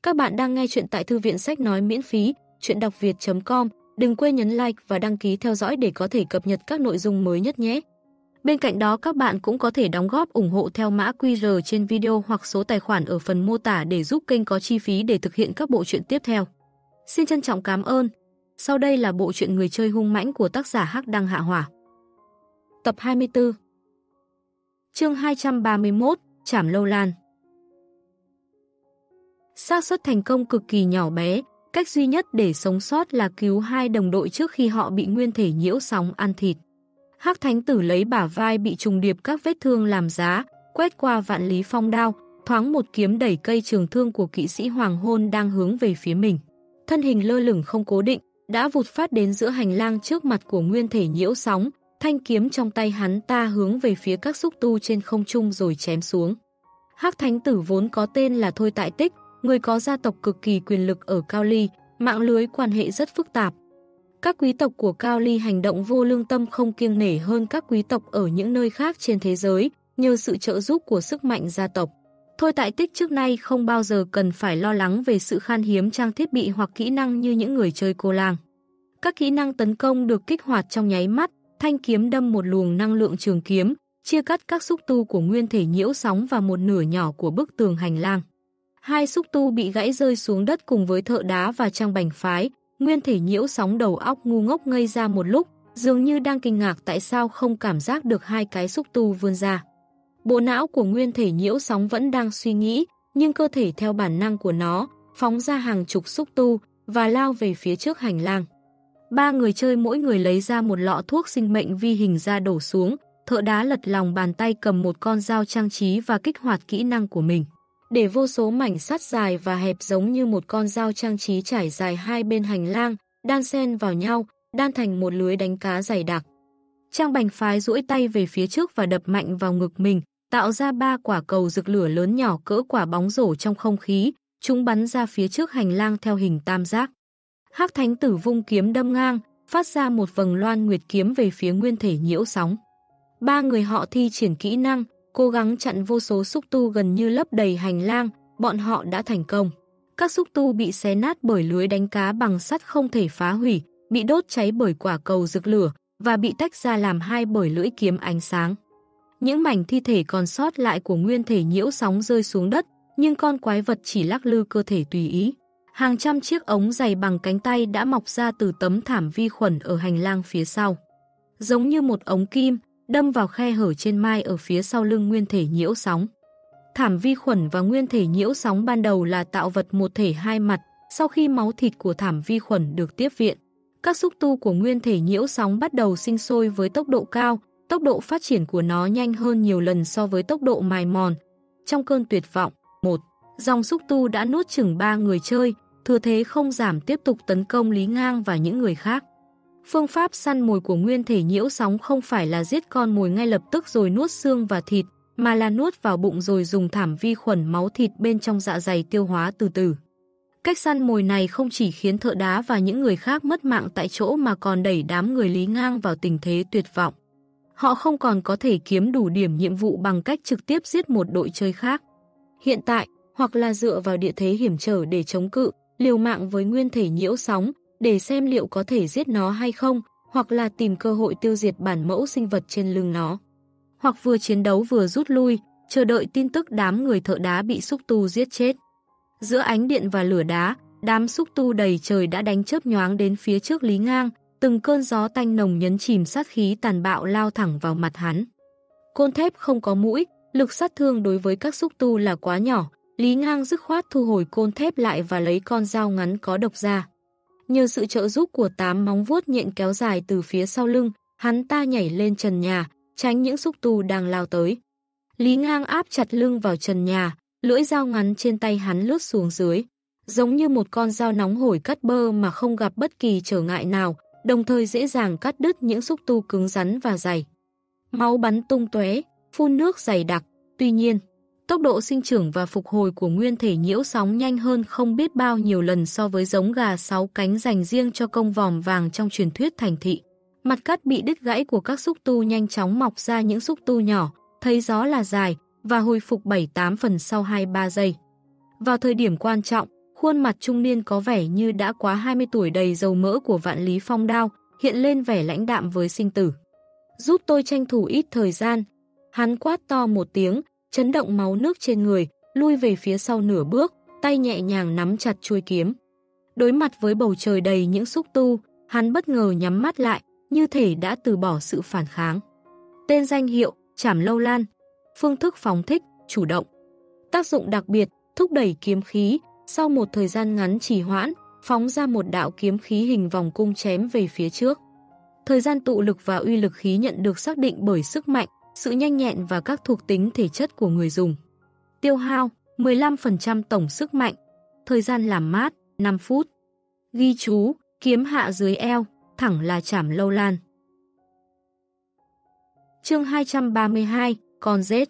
Các bạn đang nghe chuyện tại thư viện sách nói miễn phí, chuyện đọc việt.com. Đừng quên nhấn like và đăng ký theo dõi để có thể cập nhật các nội dung mới nhất nhé. Bên cạnh đó các bạn cũng có thể đóng góp ủng hộ theo mã QR trên video hoặc số tài khoản ở phần mô tả để giúp kênh có chi phí để thực hiện các bộ truyện tiếp theo. Xin trân trọng cảm ơn. Sau đây là bộ truyện Người chơi hung mãnh của tác giả Hắc Đăng Hạ Hỏa. Tập 24. Chương 231, Trảm Lâu Lan. Xác suất thành công cực kỳ nhỏ bé, cách duy nhất để sống sót là cứu hai đồng đội trước khi họ bị nguyên thể nhiễu sóng ăn thịt. Hắc Thánh Tử lấy bả vai bị trùng điệp các vết thương làm giá, quét qua vạn lý phong đao, thoáng một kiếm đẩy cây trường thương của kỵ sĩ Hoàng Hôn đang hướng về phía mình. Thân hình lơ lửng không cố định, đã vụt phát đến giữa hành lang trước mặt của nguyên thể nhiễu sóng, thanh kiếm trong tay hắn ta hướng về phía các xúc tu trên không trung rồi chém xuống. Hắc Thánh Tử vốn có tên là Thôi Tại Tích, người có gia tộc cực kỳ quyền lực ở Cao Ly, mạng lưới quan hệ rất phức tạp. Các quý tộc của Cao Ly hành động vô lương tâm không kiêng nể hơn các quý tộc ở những nơi khác trên thế giới, nhờ sự trợ giúp của sức mạnh gia tộc. Thôi Tại Tích trước nay không bao giờ cần phải lo lắng về sự khan hiếm trang thiết bị hoặc kỹ năng như những người chơi cô lang. Các kỹ năng tấn công được kích hoạt trong nháy mắt, thanh kiếm đâm một luồng năng lượng trường kiếm, chia cắt các xúc tu của nguyên thể nhiễu sóng và một nửa nhỏ của bức tường hành lang. Hai xúc tu bị gãy rơi xuống đất cùng với thợ đá và Trang Bành Phái, nguyên thể nhiễu sóng đầu óc ngu ngốc ngây ra một lúc, dường như đang kinh ngạc tại sao không cảm giác được hai cái xúc tu vươn ra. Bộ não của nguyên thể nhiễu sóng vẫn đang suy nghĩ, nhưng cơ thể theo bản năng của nó, phóng ra hàng chục xúc tu và lao về phía trước hành lang. Ba người chơi mỗi người lấy ra một lọ thuốc sinh mệnh vi hình ra đổ xuống, thợ đá lật lòng bàn tay cầm một con dao trang trí và kích hoạt kỹ năng của mình. Để vô số mảnh sắt dài và hẹp giống như một con dao trang trí trải dài hai bên hành lang, đan xen vào nhau, đan thành một lưới đánh cá dày đặc. Trang Bành Phái duỗi tay về phía trước và đập mạnh vào ngực mình, tạo ra ba quả cầu rực lửa lớn nhỏ cỡ quả bóng rổ trong không khí, chúng bắn ra phía trước hành lang theo hình tam giác. Hắc Thánh Tử vung kiếm đâm ngang, phát ra một vầng loan nguyệt kiếm về phía nguyên thể nhiễu sóng. Ba người họ thi triển kỹ năng, cố gắng chặn vô số xúc tu gần như lấp đầy hành lang, bọn họ đã thành công. Các xúc tu bị xé nát bởi lưới đánh cá bằng sắt không thể phá hủy, bị đốt cháy bởi quả cầu rực lửa và bị tách ra làm hai bởi lưỡi kiếm ánh sáng. Những mảnh thi thể còn sót lại của nguyên thể nhiễu sóng rơi xuống đất, nhưng con quái vật chỉ lắc lư cơ thể tùy ý. Hàng trăm chiếc ống dày bằng cánh tay đã mọc ra từ tấm thảm vi khuẩn ở hành lang phía sau. Giống như một ống kim, đâm vào khe hở trên mai ở phía sau lưng nguyên thể nhiễu sóng. Thảm vi khuẩn và nguyên thể nhiễu sóng ban đầu là tạo vật một thể hai mặt, sau khi máu thịt của thảm vi khuẩn được tiếp viện. Các xúc tu của nguyên thể nhiễu sóng bắt đầu sinh sôi với tốc độ cao, tốc độ phát triển của nó nhanh hơn nhiều lần so với tốc độ mài mòn. Trong cơn tuyệt vọng, một dòng xúc tu đã nuốt chửng ba người chơi, thừa thế không giảm tiếp tục tấn công Lý Ngang và những người khác. Phương pháp săn mồi của nguyên thể nhiễu sóng không phải là giết con mồi ngay lập tức rồi nuốt xương và thịt, mà là nuốt vào bụng rồi dùng thảm vi khuẩn máu thịt bên trong dạ dày tiêu hóa từ từ. Cách săn mồi này không chỉ khiến thợ đá và những người khác mất mạng tại chỗ mà còn đẩy đám người Lý Ngang vào tình thế tuyệt vọng. Họ không còn có thể kiếm đủ điểm nhiệm vụ bằng cách trực tiếp giết một đội chơi khác. Hiện tại, hoặc là dựa vào địa thế hiểm trở để chống cự, liều mạng với nguyên thể nhiễu sóng, để xem liệu có thể giết nó hay không, hoặc là tìm cơ hội tiêu diệt bản mẫu sinh vật trên lưng nó. Hoặc vừa chiến đấu vừa rút lui, chờ đợi tin tức đám người thợ đá bị xúc tu giết chết. Giữa ánh điện và lửa đá, đám xúc tu đầy trời đã đánh chớp nhoáng đến phía trước Lý Ngang, từng cơn gió tanh nồng nhấn chìm sát khí tàn bạo lao thẳng vào mặt hắn. Côn thép không có mũi, lực sát thương đối với các xúc tu là quá nhỏ, Lý Ngang dứt khoát thu hồi côn thép lại và lấy con dao ngắn có độc ra. Nhờ sự trợ giúp của 8 móng vuốt nhện kéo dài từ phía sau lưng, hắn ta nhảy lên trần nhà, tránh những xúc tu đang lao tới. Lý Ngang áp chặt lưng vào trần nhà, lưỡi dao ngắn trên tay hắn lướt xuống dưới, giống như một con dao nóng hổi cắt bơ mà không gặp bất kỳ trở ngại nào, đồng thời dễ dàng cắt đứt những xúc tu cứng rắn và dày. Máu bắn tung tóe, phun nước dày đặc, tuy nhiên, tốc độ sinh trưởng và phục hồi của nguyên thể nhiễu sóng nhanh hơn không biết bao nhiêu lần so với giống gà 6 cánh dành riêng cho công vòm vàng trong truyền thuyết thành thị. Mặt cắt bị đứt gãy của các xúc tu nhanh chóng mọc ra những xúc tu nhỏ, thấy gió là dài và hồi phục 7-8 phần sau 2-3 giây. Vào thời điểm quan trọng, Khuôn mặt trung niên có vẻ như đã quá 20 tuổi đầy dầu mỡ của Vạn Lý Phong Đao, hiện lên vẻ lãnh đạm với sinh tử. Giúp tôi tranh thủ ít thời gian. Hắn quát to một tiếng, chấn động máu nước trên người, lui về phía sau nửa bước, tay nhẹ nhàng nắm chặt chuôi kiếm. Đối mặt với bầu trời đầy những xúc tu, hắn bất ngờ nhắm mắt lại, như thể đã từ bỏ sự phản kháng. Tên danh hiệu, Trảm Lâu Lan. Phương thức phóng thích, chủ động. Tác dụng đặc biệt, thúc đẩy kiếm khí, sau một thời gian ngắn trì hoãn, phóng ra một đạo kiếm khí hình vòng cung chém về phía trước. Thời gian tụ lực và uy lực khí nhận được xác định bởi sức mạnh, sự nhanh nhẹn và các thuộc tính thể chất của người dùng. Tiêu hao, 15% tổng sức mạnh. Thời gian làm mát, 5 phút. Ghi chú, kiếm hạ dưới eo, thẳng là Trảm Lâu Lan. Chương 232, con rết.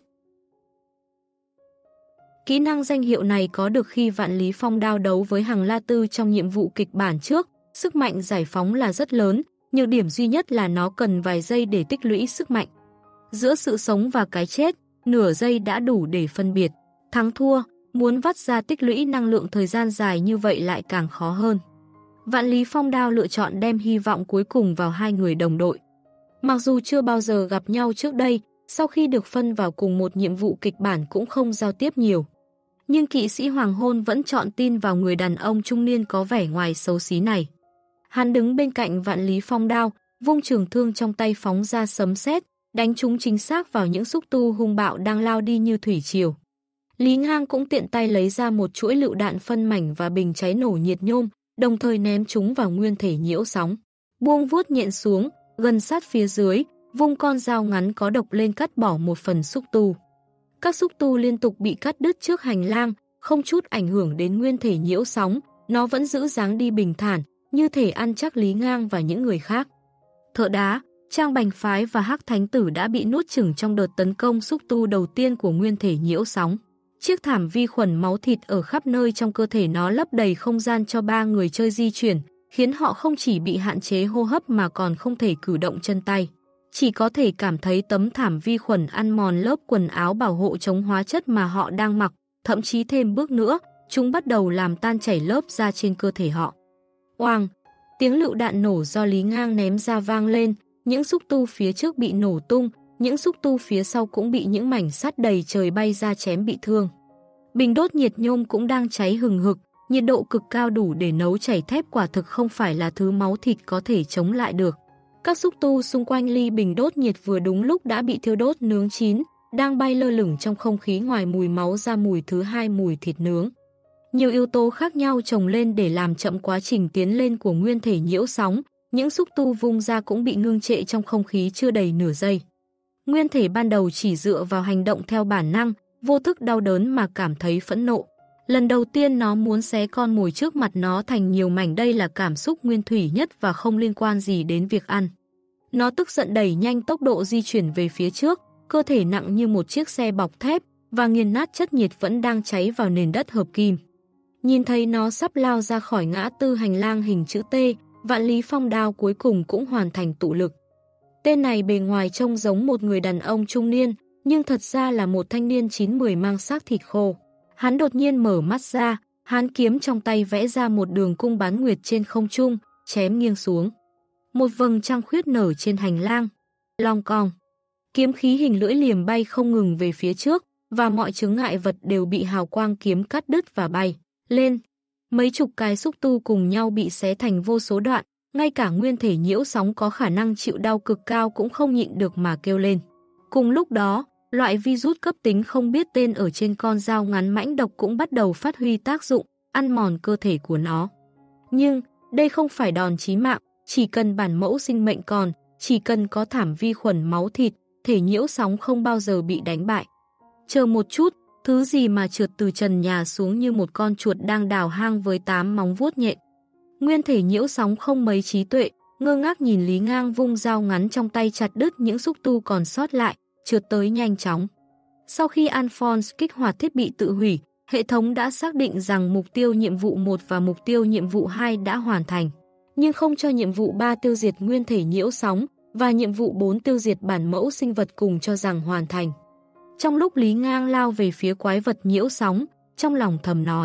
Kỹ năng danh hiệu này có được khi Vạn Lý Phong Đao đấu với Hằng La Tư trong nhiệm vụ kịch bản trước, sức mạnh giải phóng là rất lớn, nhược điểm duy nhất là nó cần vài giây để tích lũy sức mạnh. Giữa sự sống và cái chết, nửa giây đã đủ để phân biệt. Thắng thua, muốn vắt ra tích lũy năng lượng thời gian dài như vậy lại càng khó hơn. Vạn Lý Phong Đao lựa chọn đem hy vọng cuối cùng vào hai người đồng đội. Mặc dù chưa bao giờ gặp nhau trước đây, sau khi được phân vào cùng một nhiệm vụ kịch bản cũng không giao tiếp nhiều. Nhưng kỵ sĩ Hoàng Hôn vẫn chọn tin vào người đàn ông trung niên có vẻ ngoài xấu xí này. Hắn đứng bên cạnh Vạn Lý Phong Đao, vung trường thương trong tay phóng ra sấm sét, đánh trúng chính xác vào những xúc tu hung bạo đang lao đi như thủy triều. Lý Ngang cũng tiện tay lấy ra một chuỗi lựu đạn phân mảnh và bình cháy nổ nhiệt nhôm, đồng thời ném chúng vào nguyên thể nhiễu sóng. Buông vuốt nhện xuống, gần sát phía dưới, vung con dao ngắn có độc lên cắt bỏ một phần xúc tu. Các xúc tu liên tục bị cắt đứt trước hành lang, không chút ảnh hưởng đến nguyên thể nhiễu sóng, nó vẫn giữ dáng đi bình thản, như thể ăn chắc Lý Ngang và những người khác. Thợ đá, Trang Bành Phái và Hắc Thánh Tử đã bị nuốt chửng trong đợt tấn công xúc tu đầu tiên của nguyên thể nhiễu sóng. Chiếc thảm vi khuẩn máu thịt ở khắp nơi trong cơ thể nó lấp đầy không gian cho ba người chơi di chuyển, khiến họ không chỉ bị hạn chế hô hấp mà còn không thể cử động chân tay. Chỉ có thể cảm thấy tấm thảm vi khuẩn ăn mòn lớp quần áo bảo hộ chống hóa chất mà họ đang mặc, thậm chí thêm bước nữa, chúng bắt đầu làm tan chảy lớp da trên cơ thể họ. Oang! Tiếng lựu đạn nổ do Lý Ngang ném ra vang lên, những xúc tu phía trước bị nổ tung, những xúc tu phía sau cũng bị những mảnh sắt đầy trời bay ra chém bị thương. Bình đốt nhiệt nhôm cũng đang cháy hừng hực, nhiệt độ cực cao đủ để nấu chảy thép quả thực không phải là thứ máu thịt có thể chống lại được. Các xúc tu xung quanh ly bình đốt nhiệt vừa đúng lúc đã bị thiêu đốt nướng chín, đang bay lơ lửng trong không khí ngoài mùi máu ra mùi thứ hai mùi thịt nướng. Nhiều yếu tố khác nhau chồng lên để làm chậm quá trình tiến lên của nguyên thể nhiễu sóng, những xúc tu vung ra cũng bị ngưng trệ trong không khí chưa đầy nửa giây. Nguyên thể ban đầu chỉ dựa vào hành động theo bản năng, vô thức đau đớn mà cảm thấy phẫn nộ. Lần đầu tiên nó muốn xé con mồi trước mặt nó thành nhiều mảnh, đây là cảm xúc nguyên thủy nhất và không liên quan gì đến việc ăn. Nó tức giận đẩy nhanh tốc độ di chuyển về phía trước, cơ thể nặng như một chiếc xe bọc thép và nghiền nát chất nhiệt vẫn đang cháy vào nền đất hợp kim. Nhìn thấy nó sắp lao ra khỏi ngã tư hành lang hình chữ T, Vạn Lý Phong Đao cuối cùng cũng hoàn thành tụ lực. Tên này bề ngoài trông giống một người đàn ông trung niên, nhưng thật ra là một thanh niên 9-10 mang xác thịt khô. Hắn đột nhiên mở mắt ra, hán kiếm trong tay vẽ ra một đường cung bán nguyệt trên không trung, chém nghiêng xuống. Một vầng trăng khuyết nở trên hành lang. Long cong. Kiếm khí hình lưỡi liềm bay không ngừng về phía trước, và mọi chướng ngại vật đều bị hào quang kiếm cắt đứt và bay lên. Mấy chục cái xúc tu cùng nhau bị xé thành vô số đoạn, ngay cả nguyên thể nhiễu sóng có khả năng chịu đau cực cao cũng không nhịn được mà kêu lên. Cùng lúc đó, loại virus cấp tính không biết tên ở trên con dao ngắn mãnh độc cũng bắt đầu phát huy tác dụng, ăn mòn cơ thể của nó. Nhưng, đây không phải đòn chí mạng, chỉ cần bản mẫu sinh mệnh còn, chỉ cần có thảm vi khuẩn máu thịt, thể nhiễu sóng không bao giờ bị đánh bại. Chờ một chút, thứ gì mà trượt từ trần nhà xuống như một con chuột đang đào hang với 8 móng vuốt nhện. Nguyên thể nhiễu sóng không mấy trí tuệ, ngơ ngác nhìn Lý Ngang vung dao ngắn trong tay chặt đứt những xúc tu còn sót lại, trượt tới nhanh chóng. Sau khi Alphonse kích hoạt thiết bị tự hủy, hệ thống đã xác định rằng mục tiêu nhiệm vụ 1 và mục tiêu nhiệm vụ 2 đã hoàn thành, nhưng không cho nhiệm vụ 3 tiêu diệt nguyên thể nhiễu sóng và nhiệm vụ 4 tiêu diệt bản mẫu sinh vật cùng cho rằng hoàn thành. Trong lúc Lý Ngang lao về phía quái vật nhiễu sóng, trong lòng thầm nói,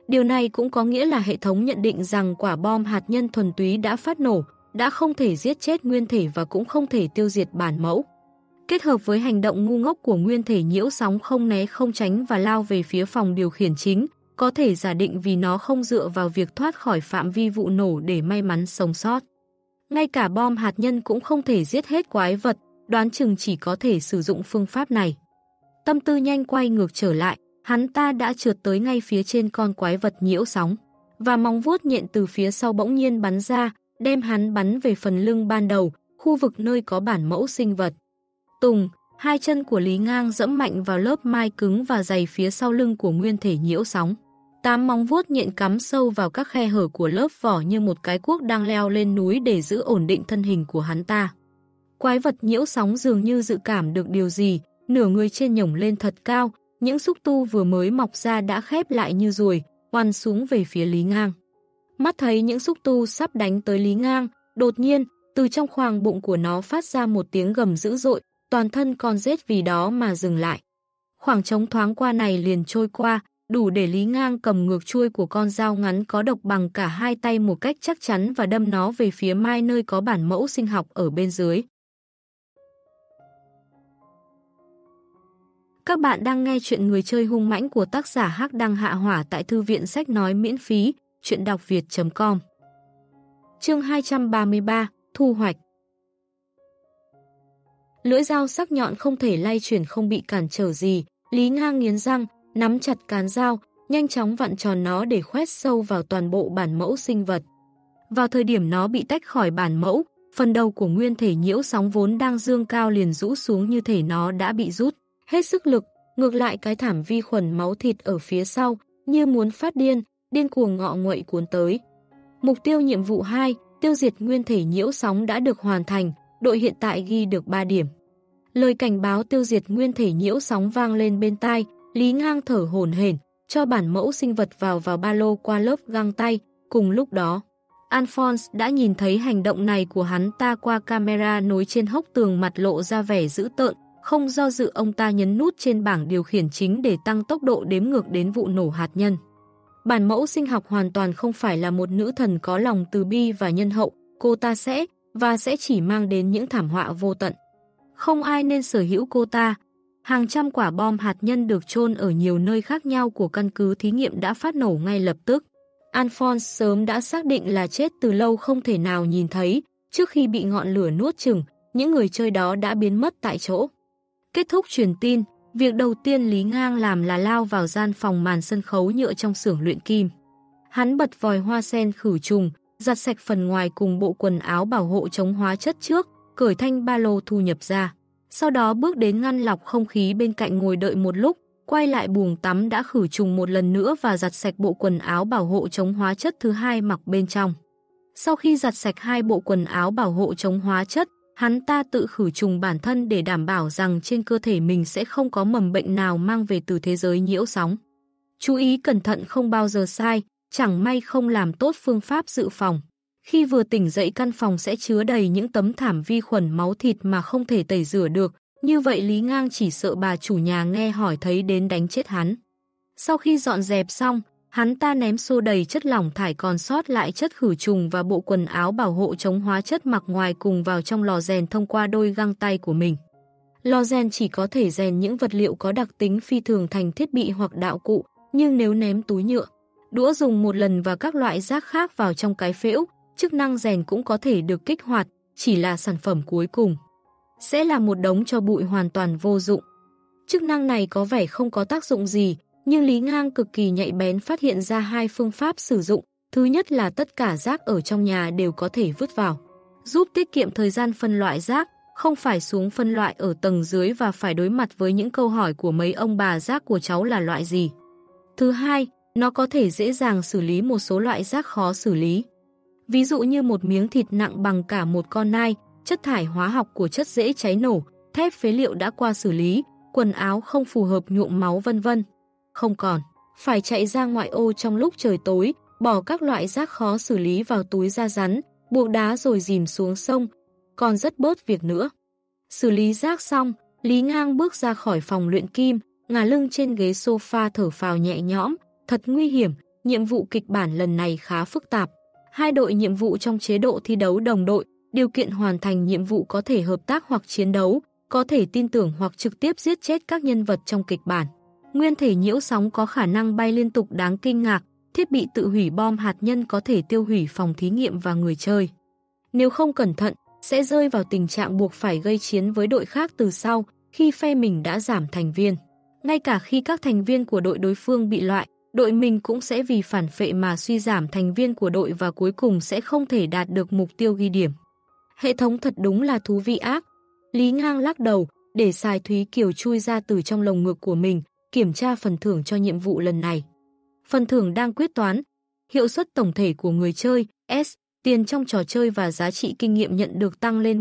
Điều này cũng có nghĩa là hệ thống nhận định rằng quả bom hạt nhân thuần túy đã phát nổ, đã không thể giết chết nguyên thể và cũng không thể tiêu diệt bản mẫu. Kết hợp với hành động ngu ngốc của nguyên thể nhiễu sóng không né không tránh và lao về phía phòng điều khiển chính, có thể giả định vì nó không dựa vào việc thoát khỏi phạm vi vụ nổ để may mắn sống sót. Ngay cả bom hạt nhân cũng không thể giết hết quái vật, đoán chừng chỉ có thể sử dụng phương pháp này. Tâm tư nhanh quay ngược trở lại, hắn ta đã trượt tới ngay phía trên con quái vật nhiễu sóng, và móng vuốt nhện từ phía sau bỗng nhiên bắn ra, đem hắn bắn về phần lưng ban đầu, khu vực nơi có bản mẫu sinh vật. Tùng, hai chân của Lý Ngang dẫm mạnh vào lớp mai cứng và dày phía sau lưng của nguyên thể nhiễu sóng. 8 móng vuốt nhện cắm sâu vào các khe hở của lớp vỏ như một cái cuốc đang leo lên núi để giữ ổn định thân hình của hắn ta. Quái vật nhiễu sóng dường như dự cảm được điều gì, nửa người trên nhổng lên thật cao, những xúc tu vừa mới mọc ra đã khép lại như ruồi, oằn xuống về phía Lý Ngang. Mắt thấy những xúc tu sắp đánh tới Lý Ngang, đột nhiên, từ trong khoang bụng của nó phát ra một tiếng gầm dữ dội, toàn thân con rết vì đó mà dừng lại. Khoảng trống thoáng qua này liền trôi qua, đủ để Lý Ngang cầm ngược chuôi của con dao ngắn có độc bằng cả hai tay một cách chắc chắn và đâm nó về phía mai nơi có bản mẫu sinh học ở bên dưới. Các bạn đang nghe chuyện Người chơi hung mãnh của tác giả Hắc Đăng Hạ Hỏa tại thư viện sách nói miễn phí, chuyện đọc việt.com. Chương 233, Thu hoạch. Lưỡi dao sắc nhọn không thể lay chuyển không bị cản trở gì, Lý Ngang nghiến răng, nắm chặt cán dao, nhanh chóng vặn tròn nó để khoét sâu vào toàn bộ bản mẫu sinh vật. Vào thời điểm nó bị tách khỏi bản mẫu, phần đầu của nguyên thể nhiễu sóng vốn đang dương cao liền rũ xuống như thể nó đã bị rút hết sức lực, ngược lại cái thảm vi khuẩn máu thịt ở phía sau, như muốn phát điên, điên cuồng ngọ nguậy cuốn tới. Mục tiêu nhiệm vụ 2, tiêu diệt nguyên thể nhiễu sóng đã được hoàn thành, đội hiện tại ghi được 3 điểm. Lời cảnh báo tiêu diệt nguyên thể nhiễu sóng vang lên bên tai, Lý Ngang thở hổn hển, cho bản mẫu sinh vật vào ba lô qua lớp găng tay. Cùng lúc đó, Alphonse đã nhìn thấy hành động này của hắn ta qua camera nối trên hốc tường, mặt lộ ra vẻ dữ tợn. Không do dự, ông ta nhấn nút trên bảng điều khiển chính để tăng tốc độ đếm ngược đến vụ nổ hạt nhân. Bản mẫu sinh học hoàn toàn không phải là một nữ thần có lòng từ bi và nhân hậu, cô ta sẽ chỉ mang đến những thảm họa vô tận. Không ai nên sở hữu cô ta. Hàng trăm quả bom hạt nhân được chôn ở nhiều nơi khác nhau của căn cứ thí nghiệm đã phát nổ ngay lập tức. Alphonse sớm đã xác định là chết từ lâu không thể nào nhìn thấy, trước khi bị ngọn lửa nuốt chửng, những người chơi đó đã biến mất tại chỗ. Kết thúc truyền tin, việc đầu tiên Lý Ngang làm là lao vào gian phòng màn sân khấu nhựa trong xưởng luyện kim. Hắn bật vòi hoa sen khử trùng, giặt sạch phần ngoài cùng bộ quần áo bảo hộ chống hóa chất trước, cởi thanh ba lô thu nhập ra. Sau đó bước đến ngăn lọc không khí bên cạnh ngồi đợi một lúc, quay lại buồng tắm đã khử trùng một lần nữa và giặt sạch bộ quần áo bảo hộ chống hóa chất thứ hai mặc bên trong. Sau khi giặt sạch hai bộ quần áo bảo hộ chống hóa chất, hắn ta tự khử trùng bản thân để đảm bảo rằng trên cơ thể mình sẽ không có mầm bệnh nào mang về từ thế giới nhiễu sóng. Chú ý cẩn thận không bao giờ sai, chẳng may không làm tốt phương pháp dự phòng. Khi vừa tỉnh dậy căn phòng sẽ chứa đầy những tấm thảm vi khuẩn máu thịt mà không thể tẩy rửa được, như vậy Lý Ngang chỉ sợ bà chủ nhà nghe hỏi thấy đến đánh chết hắn. Sau khi dọn dẹp xong, hắn ta ném xô đầy chất lỏng thải còn sót lại chất khử trùng và bộ quần áo bảo hộ chống hóa chất mặc ngoài cùng vào trong lò rèn thông qua đôi găng tay của mình. Lò rèn chỉ có thể rèn những vật liệu có đặc tính phi thường thành thiết bị hoặc đạo cụ, nhưng nếu ném túi nhựa, đũa dùng một lần và các loại rác khác vào trong cái phễu, chức năng rèn cũng có thể được kích hoạt, chỉ là sản phẩm cuối cùng sẽ là một đống tro bụi hoàn toàn vô dụng. Chức năng này có vẻ không có tác dụng gì, nhưng Lý Ngang cực kỳ nhạy bén phát hiện ra hai phương pháp sử dụng. Thứ nhất là tất cả rác ở trong nhà đều có thể vứt vào, giúp tiết kiệm thời gian phân loại rác, không phải xuống phân loại ở tầng dưới và phải đối mặt với những câu hỏi của mấy ông bà rác của cháu là loại gì. Thứ hai, nó có thể dễ dàng xử lý một số loại rác khó xử lý. Ví dụ như một miếng thịt nặng bằng cả một con nai, chất thải hóa học của chất dễ cháy nổ, thép phế liệu đã qua xử lý, quần áo không phù hợp nhuộm máu vân vân. Không còn phải chạy ra ngoại ô trong lúc trời tối, bỏ các loại rác khó xử lý vào túi da rắn, buộc đá rồi dìm xuống sông, còn rất bớt việc nữa. Xử lý rác xong, Lý Ngang bước ra khỏi phòng luyện kim, ngả lưng trên ghế sofa thở phào nhẹ nhõm, thật nguy hiểm, nhiệm vụ kịch bản lần này khá phức tạp. Hai đội nhiệm vụ trong chế độ thi đấu đồng đội, điều kiện hoàn thành nhiệm vụ có thể hợp tác hoặc chiến đấu, có thể tin tưởng hoặc trực tiếp giết chết các nhân vật trong kịch bản. Nguyên thể nhiễu sóng có khả năng bay liên tục đáng kinh ngạc, thiết bị tự hủy bom hạt nhân có thể tiêu hủy phòng thí nghiệm và người chơi. Nếu không cẩn thận, sẽ rơi vào tình trạng buộc phải gây chiến với đội khác từ sau, khi phe mình đã giảm thành viên. Ngay cả khi các thành viên của đội đối phương bị loại, đội mình cũng sẽ vì phản phệ mà suy giảm thành viên của đội và cuối cùng sẽ không thể đạt được mục tiêu ghi điểm. Hệ thống thật đúng là thú vị ác. Lý Ngang lắc đầu, để Sài Thúy Kiều chui ra từ trong lồng ngực của mình, kiểm tra phần thưởng cho nhiệm vụ lần này. Phần thưởng đang quyết toán. Hiệu suất tổng thể của người chơi, S, tiền trong trò chơi và giá trị kinh nghiệm nhận được tăng lên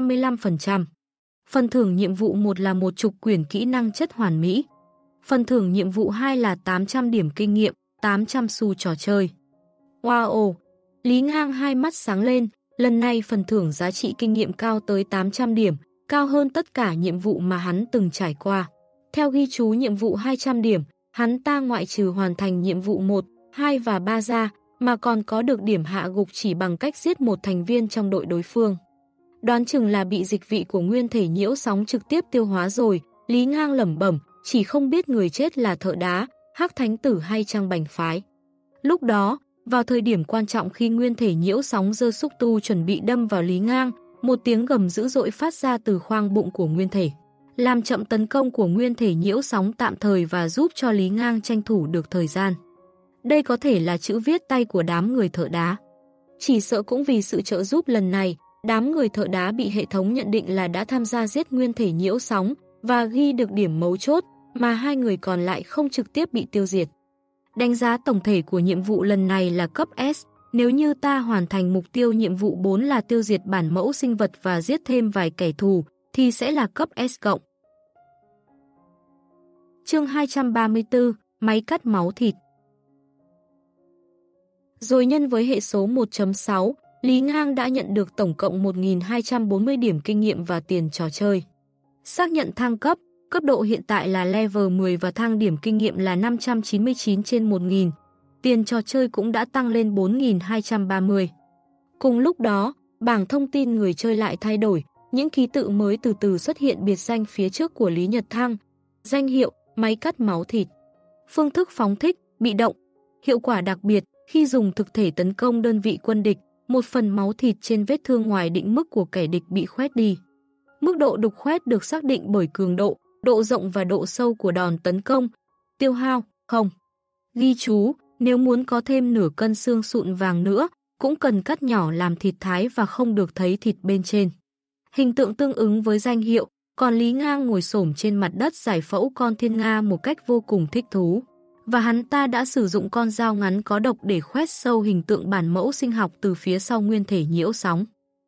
155%. Phần thưởng nhiệm vụ 1 là 10 quyển kỹ năng chất hoàn mỹ. Phần thưởng nhiệm vụ 2 là 800 điểm kinh nghiệm, 800 xu trò chơi. Wow! Lý Ngang hai mắt sáng lên, lần này phần thưởng giá trị kinh nghiệm cao tới 800 điểm, cao hơn tất cả nhiệm vụ mà hắn từng trải qua. Theo ghi chú nhiệm vụ 200 điểm, hắn ta ngoại trừ hoàn thành nhiệm vụ 1, 2 và 3 ra, mà còn có được điểm hạ gục chỉ bằng cách giết một thành viên trong đội đối phương. Đoán chừng là bị dịch vị của nguyên thể nhiễu sóng trực tiếp tiêu hóa rồi, Lý Ngang lẩm bẩm, chỉ không biết người chết là thợ đá, Hắc Thánh Tử hay Trang Bành Phái. Lúc đó, vào thời điểm quan trọng khi nguyên thể nhiễu sóng giơ xúc tu chuẩn bị đâm vào Lý Ngang, một tiếng gầm dữ dội phát ra từ khoang bụng của nguyên thể, làm chậm tấn công của nguyên thể nhiễu sóng tạm thời và giúp cho Lý Ngang tranh thủ được thời gian. Đây có thể là chữ viết tay của đám người thợ đá. Chỉ sợ cũng vì sự trợ giúp lần này, đám người thợ đá bị hệ thống nhận định là đã tham gia giết nguyên thể nhiễu sóng và ghi được điểm mấu chốt, mà hai người còn lại không trực tiếp bị tiêu diệt. Đánh giá tổng thể của nhiệm vụ lần này là cấp S. Nếu như ta hoàn thành mục tiêu nhiệm vụ 4 là tiêu diệt bản mẫu sinh vật và giết thêm vài kẻ thù, thì sẽ là cấp S+. Chương 234, Máy cắt máu thịt. Rồi nhân với hệ số 1.6, Lý Ngang đã nhận được tổng cộng 1.240 điểm kinh nghiệm và tiền trò chơi. Xác nhận thăng cấp, cấp độ hiện tại là level 10 và thang điểm kinh nghiệm là 599 trên 1.000. Tiền trò chơi cũng đã tăng lên 4.230. Cùng lúc đó, bảng thông tin người chơi lại thay đổi, những ký tự mới từ từ xuất hiện biệt danh phía trước của Lý Nhật Thăng. Danh hiệu, máy cắt máu thịt. Phương thức phóng thích, bị động. Hiệu quả đặc biệt, khi dùng thực thể tấn công đơn vị quân địch, một phần máu thịt trên vết thương ngoài định mức của kẻ địch bị khoét đi. Mức độ đục khoét được xác định bởi cường độ, độ rộng và độ sâu của đòn tấn công. Tiêu hao, không. Ghi chú, nếu muốn có thêm nửa cân xương sụn vàng nữa, cũng cần cắt nhỏ làm thịt thái và không được thấy thịt bên trên. Hình tượng tương ứng với danh hiệu, còn Lý Ngang ngồi xổm trên mặt đất giải phẫu con thiên nga một cách vô cùng thích thú. Và hắn ta đã sử dụng con dao ngắn có độc để khoét sâu hình tượng bản mẫu sinh học từ phía sau nguyên thể nhiễu sóng.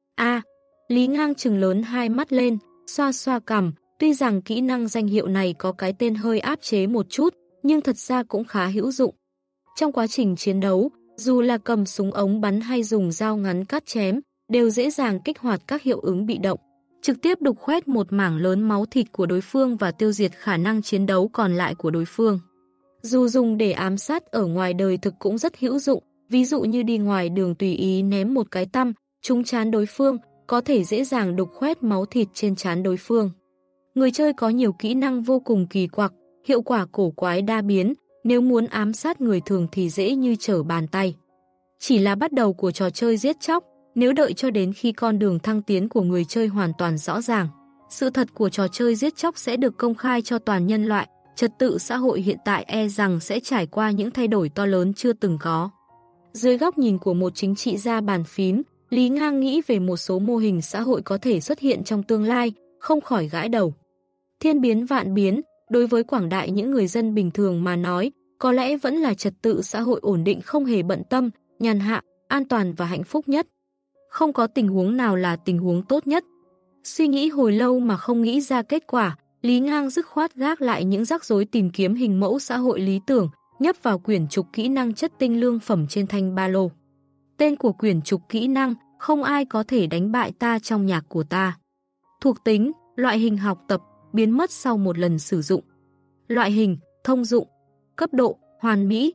Lý Ngang trừng lớn hai mắt lên, xoa xoa cằm, tuy rằng kỹ năng danh hiệu này có cái tên hơi áp chế một chút, nhưng thật ra cũng khá hữu dụng. Trong quá trình chiến đấu, dù là cầm súng ống bắn hay dùng dao ngắn cắt chém, đều dễ dàng kích hoạt các hiệu ứng bị động, trực tiếp đục khoét một mảng lớn máu thịt của đối phương và tiêu diệt khả năng chiến đấu còn lại của đối phương. Dù dùng để ám sát ở ngoài đời thực cũng rất hữu dụng, ví dụ như đi ngoài đường tùy ý ném một cái tăm, trúng trán đối phương, có thể dễ dàng đục khoét máu thịt trên trán đối phương. Người chơi có nhiều kỹ năng vô cùng kỳ quặc, hiệu quả cổ quái đa biến, nếu muốn ám sát người thường thì dễ như trở bàn tay. Chỉ là bắt đầu của trò chơi giết chóc, nếu đợi cho đến khi con đường thăng tiến của người chơi hoàn toàn rõ ràng, sự thật của trò chơi giết chóc sẽ được công khai cho toàn nhân loại, trật tự xã hội hiện tại e rằng sẽ trải qua những thay đổi to lớn chưa từng có. Dưới góc nhìn của một chính trị gia bàn phím, Lý Ngang nghĩ về một số mô hình xã hội có thể xuất hiện trong tương lai, không khỏi gãi đầu. Thiên biến vạn biến, đối với quảng đại những người dân bình thường mà nói, có lẽ vẫn là trật tự xã hội ổn định không hề bận tâm, nhàn hạ, an toàn và hạnh phúc nhất. Không có tình huống nào là tình huống tốt nhất. Suy nghĩ hồi lâu mà không nghĩ ra kết quả, Lý Ngang dứt khoát gác lại những rắc rối tìm kiếm hình mẫu xã hội lý tưởng, nhấp vào quyển trục kỹ năng chất tinh lương phẩm trên thanh ba lô. Tên của quyển trục kỹ năng, không ai có thể đánh bại ta trong nhạc của ta. Thuộc tính, loại hình học tập, biến mất sau một lần sử dụng. Loại hình, thông dụng. Cấp độ, hoàn mỹ.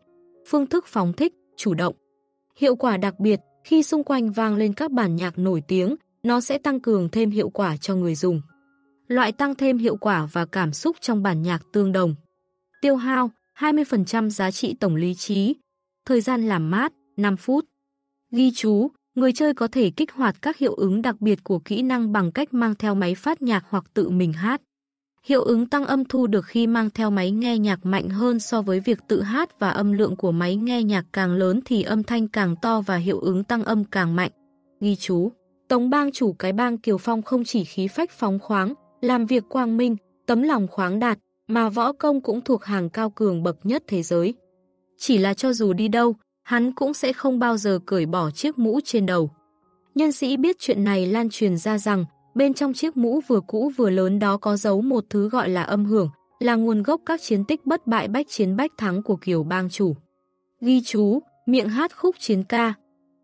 phương thức phóng thích, chủ động. Hiệu quả đặc biệt, khi xung quanh vang lên các bản nhạc nổi tiếng, nó sẽ tăng cường thêm hiệu quả cho người dùng. Loại tăng thêm hiệu quả và cảm xúc trong bản nhạc tương đồng. Tiêu hao, 20% giá trị tổng lý trí. Thời gian làm mát, 5 phút. Ghi chú, người chơi có thể kích hoạt các hiệu ứng đặc biệt của kỹ năng bằng cách mang theo máy phát nhạc hoặc tự mình hát. Hiệu ứng tăng âm thu được khi mang theo máy nghe nhạc mạnh hơn so với việc tự hát, và âm lượng của máy nghe nhạc càng lớn thì âm thanh càng to và hiệu ứng tăng âm càng mạnh. Ghi chú, Tống bang chủ cái bang Kiều Phong không chỉ khí phách phóng khoáng, làm việc quang minh, tấm lòng khoáng đạt, mà võ công cũng thuộc hàng cao cường bậc nhất thế giới. Chỉ là cho dù đi đâu, hắn cũng sẽ không bao giờ cởi bỏ chiếc mũ trên đầu. Nhân sĩ biết chuyện này lan truyền ra rằng, bên trong chiếc mũ vừa cũ vừa lớn đó có giấu một thứ gọi là âm hưởng, là nguồn gốc các chiến tích bất bại bách chiến bách thắng của Kiều bang chủ. Ghi chú, miệng hát khúc chiến ca.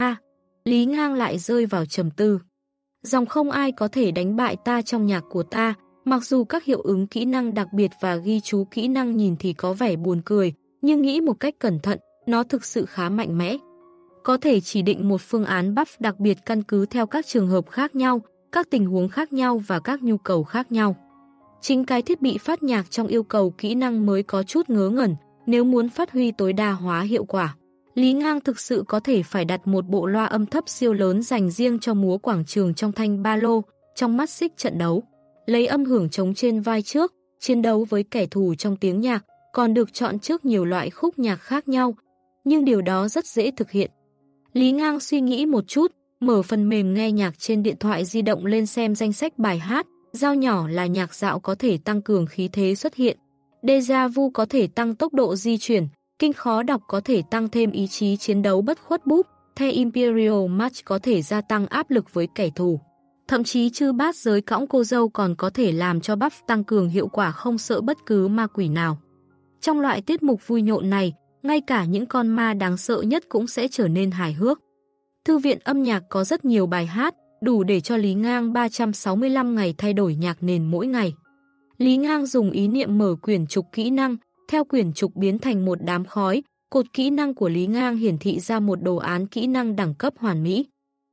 Lý Ngang lại rơi vào trầm tư. Dòng không ai có thể đánh bại ta trong nhạc của ta, mặc dù các hiệu ứng kỹ năng đặc biệt và ghi chú kỹ năng nhìn thì có vẻ buồn cười, nhưng nghĩ một cách cẩn thận, nó thực sự khá mạnh mẽ. Có thể chỉ định một phương án buff đặc biệt căn cứ theo các trường hợp khác nhau, các tình huống khác nhau và các nhu cầu khác nhau. Chính cái thiết bị phát nhạc trong yêu cầu kỹ năng mới có chút ngớ ngẩn, nếu muốn phát huy tối đa hóa hiệu quả. Lý Ngang thực sự có thể phải đặt một bộ loa âm thấp siêu lớn dành riêng cho múa quảng trường trong thanh ba lô, trong mắt xích trận đấu. Lấy âm hưởng trống trên vai trước, chiến đấu với kẻ thù trong tiếng nhạc, còn được chọn trước nhiều loại khúc nhạc khác nhau, nhưng điều đó rất dễ thực hiện. Lý Ngang suy nghĩ một chút, mở phần mềm nghe nhạc trên điện thoại di động lên xem danh sách bài hát, dao nhỏ là nhạc dạo có thể tăng cường khí thế xuất hiện, déjà vu có thể tăng tốc độ di chuyển, kinh khó đọc có thể tăng thêm ý chí chiến đấu bất khuất búp, The Imperial March có thể gia tăng áp lực với kẻ thù. Thậm chí chư bát giới cõng cô dâu còn có thể làm cho buff tăng cường hiệu quả không sợ bất cứ ma quỷ nào. Trong loại tiết mục vui nhộn này, ngay cả những con ma đáng sợ nhất cũng sẽ trở nên hài hước. Thư viện âm nhạc có rất nhiều bài hát, đủ để cho Lý Ngang 365 ngày thay đổi nhạc nền mỗi ngày. Lý Ngang dùng ý niệm mở quyển trục kỹ năng, theo quyển trục biến thành một đám khói, cột kỹ năng của Lý Ngang hiển thị ra một đồ án kỹ năng đẳng cấp hoàn mỹ.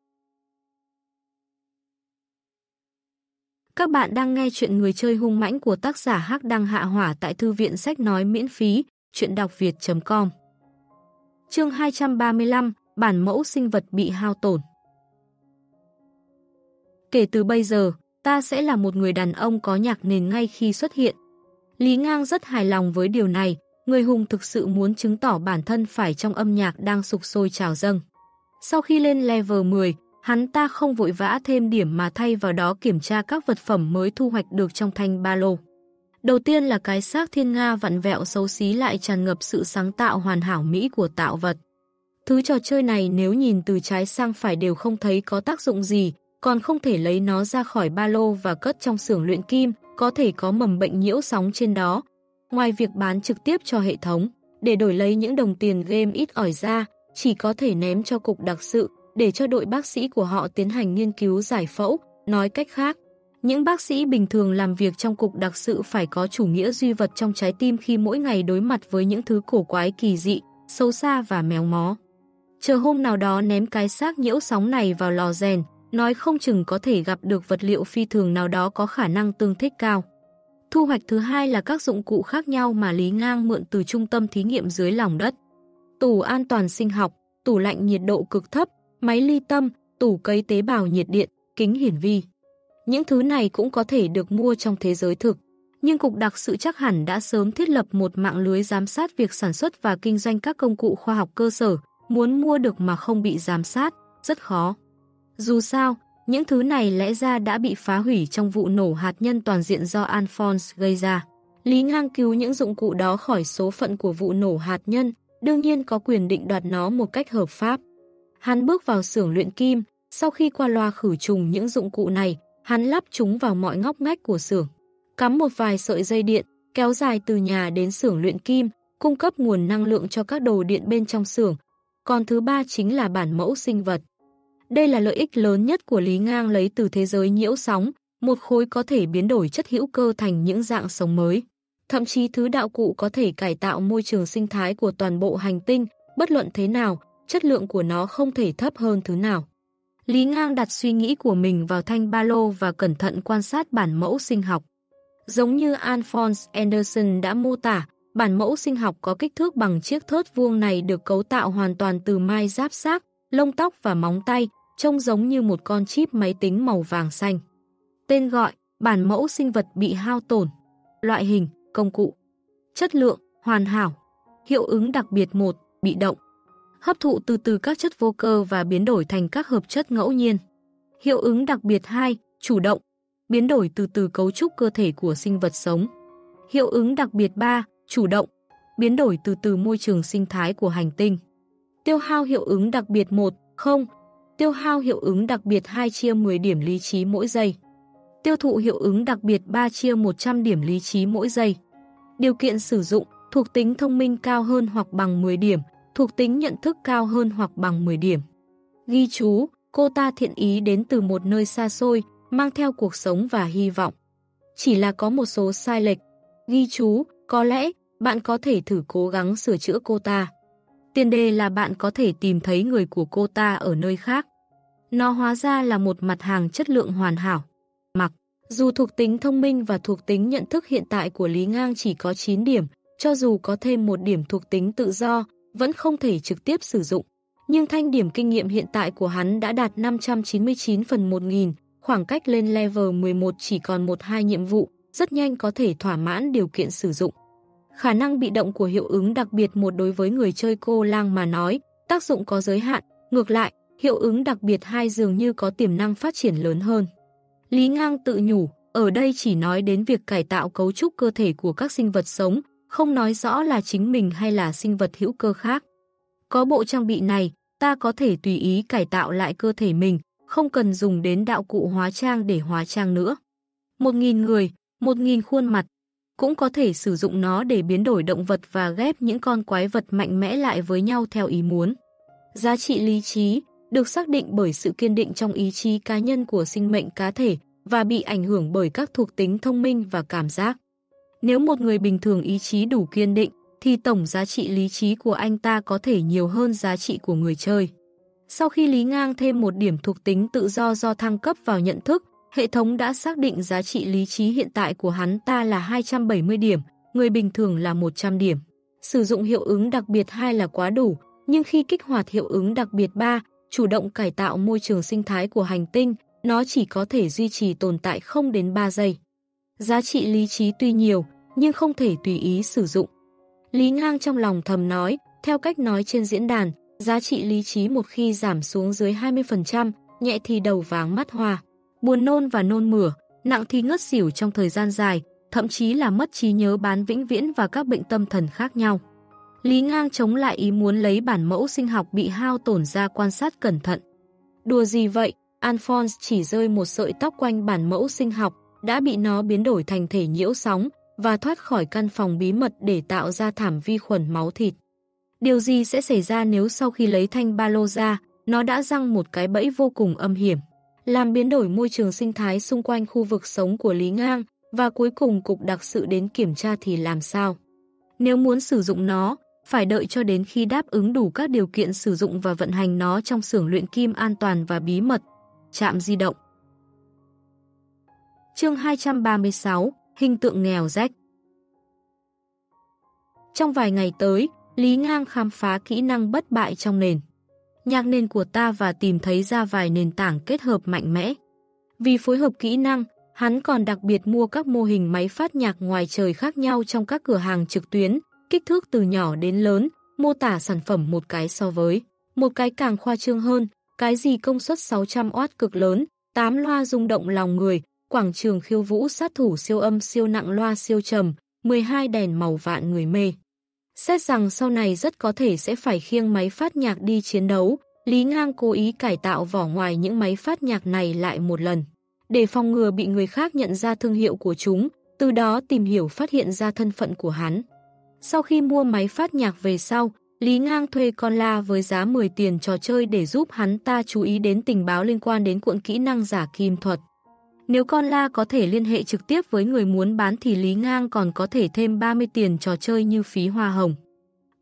Các bạn đang nghe chuyện Người chơi hung mãnh của tác giả Hắc Đăng Hạ Hỏa tại thư viện sách nói miễn phí, chuyện đọc việt.com. Chương 235, bản mẫu sinh vật bị hao tổn. Kể từ bây giờ, ta sẽ là một người đàn ông có nhạc nền ngay khi xuất hiện. Lý Ngang rất hài lòng với điều này, người hùng thực sự muốn chứng tỏ bản thân phải trong âm nhạc đang sục sôi trào dâng. Sau khi lên level 10, hắn ta không vội vã thêm điểm mà thay vào đó kiểm tra các vật phẩm mới thu hoạch được trong thanh ba lô. Đầu tiên là cái xác thiên nga vặn vẹo xấu xí lại tràn ngập sự sáng tạo hoàn hảo mỹ của tạo vật. Thứ trò chơi này nếu nhìn từ trái sang phải đều không thấy có tác dụng gì, còn không thể lấy nó ra khỏi ba lô và cất trong xưởng luyện kim, có thể có mầm bệnh nhiễu sóng trên đó. Ngoài việc bán trực tiếp cho hệ thống, để đổi lấy những đồng tiền game ít ỏi ra, chỉ có thể ném cho cục đặc sự, để cho đội bác sĩ của họ tiến hành nghiên cứu giải phẫu. Nói cách khác, những bác sĩ bình thường làm việc trong cục đặc sự phải có chủ nghĩa duy vật trong trái tim khi mỗi ngày đối mặt với những thứ cổ quái kỳ dị, xấu xa và méo mó. Chờ hôm nào đó ném cái xác nhiễu sóng này vào lò rèn, nói không chừng có thể gặp được vật liệu phi thường nào đó có khả năng tương thích cao. Thu hoạch thứ hai là các dụng cụ khác nhau mà Lý Ngang mượn từ trung tâm thí nghiệm dưới lòng đất. Tủ an toàn sinh học, tủ lạnh nhiệt độ cực thấp, máy ly tâm, tủ cấy tế bào nhiệt điện, kính hiển vi. Những thứ này cũng có thể được mua trong thế giới thực, nhưng cục đặc sự chắc hẳn đã sớm thiết lập một mạng lưới giám sát việc sản xuất và kinh doanh các công cụ khoa học cơ sở, muốn mua được mà không bị giám sát, rất khó. Dù sao, những thứ này lẽ ra đã bị phá hủy trong vụ nổ hạt nhân toàn diện do Alphonse gây ra. Lý Ngang cứu những dụng cụ đó khỏi số phận của vụ nổ hạt nhân, đương nhiên có quyền định đoạt nó một cách hợp pháp. Hắn bước vào xưởng luyện kim, sau khi qua loa khử trùng những dụng cụ này, hắn lắp chúng vào mọi ngóc ngách của xưởng. Cắm một vài sợi dây điện, kéo dài từ nhà đến xưởng luyện kim, cung cấp nguồn năng lượng cho các đồ điện bên trong xưởng. Còn thứ ba chính là bản mẫu sinh vật. Đây là lợi ích lớn nhất của Lý Ngang lấy từ thế giới nhiễu sóng, một khối có thể biến đổi chất hữu cơ thành những dạng sống mới. Thậm chí thứ đạo cụ có thể cải tạo môi trường sinh thái của toàn bộ hành tinh, bất luận thế nào, chất lượng của nó không thể thấp hơn thứ nào. Lý Ngang đặt suy nghĩ của mình vào thanh ba lô và cẩn thận quan sát bản mẫu sinh học. Giống như Alphonse Anderson đã mô tả, bản mẫu sinh học có kích thước bằng chiếc thớt vuông này được cấu tạo hoàn toàn từ mai giáp xác, lông tóc và móng tay, trông giống như một con chip máy tính màu vàng xanh. Tên gọi, bản mẫu sinh vật bị hao tổn. Loại hình, công cụ. Chất lượng, hoàn hảo. Hiệu ứng đặc biệt 1, bị động. Hấp thụ từ các chất vô cơ và biến đổi thành các hợp chất ngẫu nhiên. Hiệu ứng đặc biệt 2, chủ động. Biến đổi từ cấu trúc cơ thể của sinh vật sống. Hiệu ứng đặc biệt 3, chủ động. Biến đổi từ môi trường sinh thái của hành tinh. Tiêu hao hiệu ứng đặc biệt 1, 0. Tiêu hao hiệu ứng đặc biệt 2 chia 10 điểm lý trí mỗi giây. Tiêu thụ hiệu ứng đặc biệt 3 chia 100 điểm lý trí mỗi giây. Điều kiện sử dụng, thuộc tính thông minh cao hơn hoặc bằng 10 điểm, thuộc tính nhận thức cao hơn hoặc bằng 10 điểm. Ghi chú, cô ta thiện ý đến từ một nơi xa xôi, mang theo cuộc sống và hy vọng. Chỉ là có một số sai lệch. Ghi chú, có lẽ bạn có thể thử cố gắng sửa chữa cô ta. Tiền đề là bạn có thể tìm thấy người của cô ta ở nơi khác. Nó hóa ra là một mặt hàng chất lượng hoàn hảo. Mặc dù thuộc tính thông minh và thuộc tính nhận thức hiện tại của Lý Ngang chỉ có 9 điểm, cho dù có thêm một điểm thuộc tính tự do, vẫn không thể trực tiếp sử dụng. Nhưng thanh điểm kinh nghiệm hiện tại của hắn đã đạt 599 phần 1000, khoảng cách lên level 11 chỉ còn 1-2 nhiệm vụ, rất nhanh có thể thỏa mãn điều kiện sử dụng. Khả năng bị động của hiệu ứng đặc biệt 1 đối với người chơi cô lang mà nói, tác dụng có giới hạn, ngược lại, hiệu ứng đặc biệt 2 dường như có tiềm năng phát triển lớn hơn. Lý Ngang tự nhủ, ở đây chỉ nói đến việc cải tạo cấu trúc cơ thể của các sinh vật sống, không nói rõ là chính mình hay là sinh vật hữu cơ khác. Có bộ trang bị này, ta có thể tùy ý cải tạo lại cơ thể mình, không cần dùng đến đạo cụ hóa trang để hóa trang nữa. 1000 người, 1000 khuôn mặt, cũng có thể sử dụng nó để biến đổi động vật và ghép những con quái vật mạnh mẽ lại với nhau theo ý muốn. Giá trị lý trí được xác định bởi sự kiên định trong ý chí cá nhân của sinh mệnh cá thể và bị ảnh hưởng bởi các thuộc tính thông minh và cảm giác. Nếu một người bình thường ý chí đủ kiên định, thì tổng giá trị lý trí của anh ta có thể nhiều hơn giá trị của người chơi. Sau khi Lý Ngang thêm một điểm thuộc tính tự do thăng cấp vào nhận thức, hệ thống đã xác định giá trị lý trí hiện tại của hắn ta là 270 điểm, người bình thường là 100 điểm. Sử dụng hiệu ứng đặc biệt 2 là quá đủ, nhưng khi kích hoạt hiệu ứng đặc biệt 3, chủ động cải tạo môi trường sinh thái của hành tinh, nó chỉ có thể duy trì tồn tại không đến 3 giây. Giá trị lý trí tuy nhiều, nhưng không thể tùy ý sử dụng. Lý Ngang trong lòng thầm nói, theo cách nói trên diễn đàn, giá trị lý trí một khi giảm xuống dưới 20%, nhẹ thì đầu váng mắt hoa, buồn nôn và nôn mửa, nặng thì ngất xỉu trong thời gian dài, thậm chí là mất trí nhớ bán vĩnh viễn và các bệnh tâm thần khác nhau. Lý Ngang chống lại ý muốn lấy bản mẫu sinh học bị hao tổn ra quan sát cẩn thận. Đùa gì vậy, Alphonse chỉ rơi một sợi tóc quanh bản mẫu sinh học, đã bị nó biến đổi thành thể nhiễu sóng và thoát khỏi căn phòng bí mật để tạo ra thảm vi khuẩn máu thịt. Điều gì sẽ xảy ra nếu sau khi lấy thanh ba lô ra, nó đã giăng một cái bẫy vô cùng âm hiểm, làm biến đổi môi trường sinh thái xung quanh khu vực sống của Lý Ngang, và cuối cùng cục đặc sự đến kiểm tra thì làm sao? Nếu muốn sử dụng nó, phải đợi cho đến khi đáp ứng đủ các điều kiện sử dụng và vận hành nó trong xưởng luyện kim an toàn và bí mật. Trạm di động. Chương 236, hình tượng nghèo rách. Trong vài ngày tới, Lý Ngang khám phá kỹ năng bất bại trong nền nhạc nền của ta và tìm thấy ra vài nền tảng kết hợp mạnh mẽ. Vì phối hợp kỹ năng, hắn còn đặc biệt mua các mô hình máy phát nhạc ngoài trời khác nhau trong các cửa hàng trực tuyến, kích thước từ nhỏ đến lớn, mô tả sản phẩm một cái so với một cái càng khoa trương hơn, cái gì công suất 600W cực lớn, 8 loa rung động lòng người, quảng trường khiêu vũ sát thủ siêu âm siêu nặng loa siêu trầm, 12 đèn màu vạn người mê. Xét rằng sau này rất có thể sẽ phải khiêng máy phát nhạc đi chiến đấu, Lý Ngang cố ý cải tạo vỏ ngoài những máy phát nhạc này lại một lần, để phòng ngừa bị người khác nhận ra thương hiệu của chúng, từ đó tìm hiểu phát hiện ra thân phận của hắn. Sau khi mua máy phát nhạc về sau, Lý Ngang thuê con la với giá 10 tiền trò chơi để giúp hắn ta chú ý đến tình báo liên quan đến cuộn kỹ năng giả kim thuật. Nếu con la có thể liên hệ trực tiếp với người muốn bán thì Lý Ngang còn có thể thêm 30 tiền trò chơi như phí hoa hồng.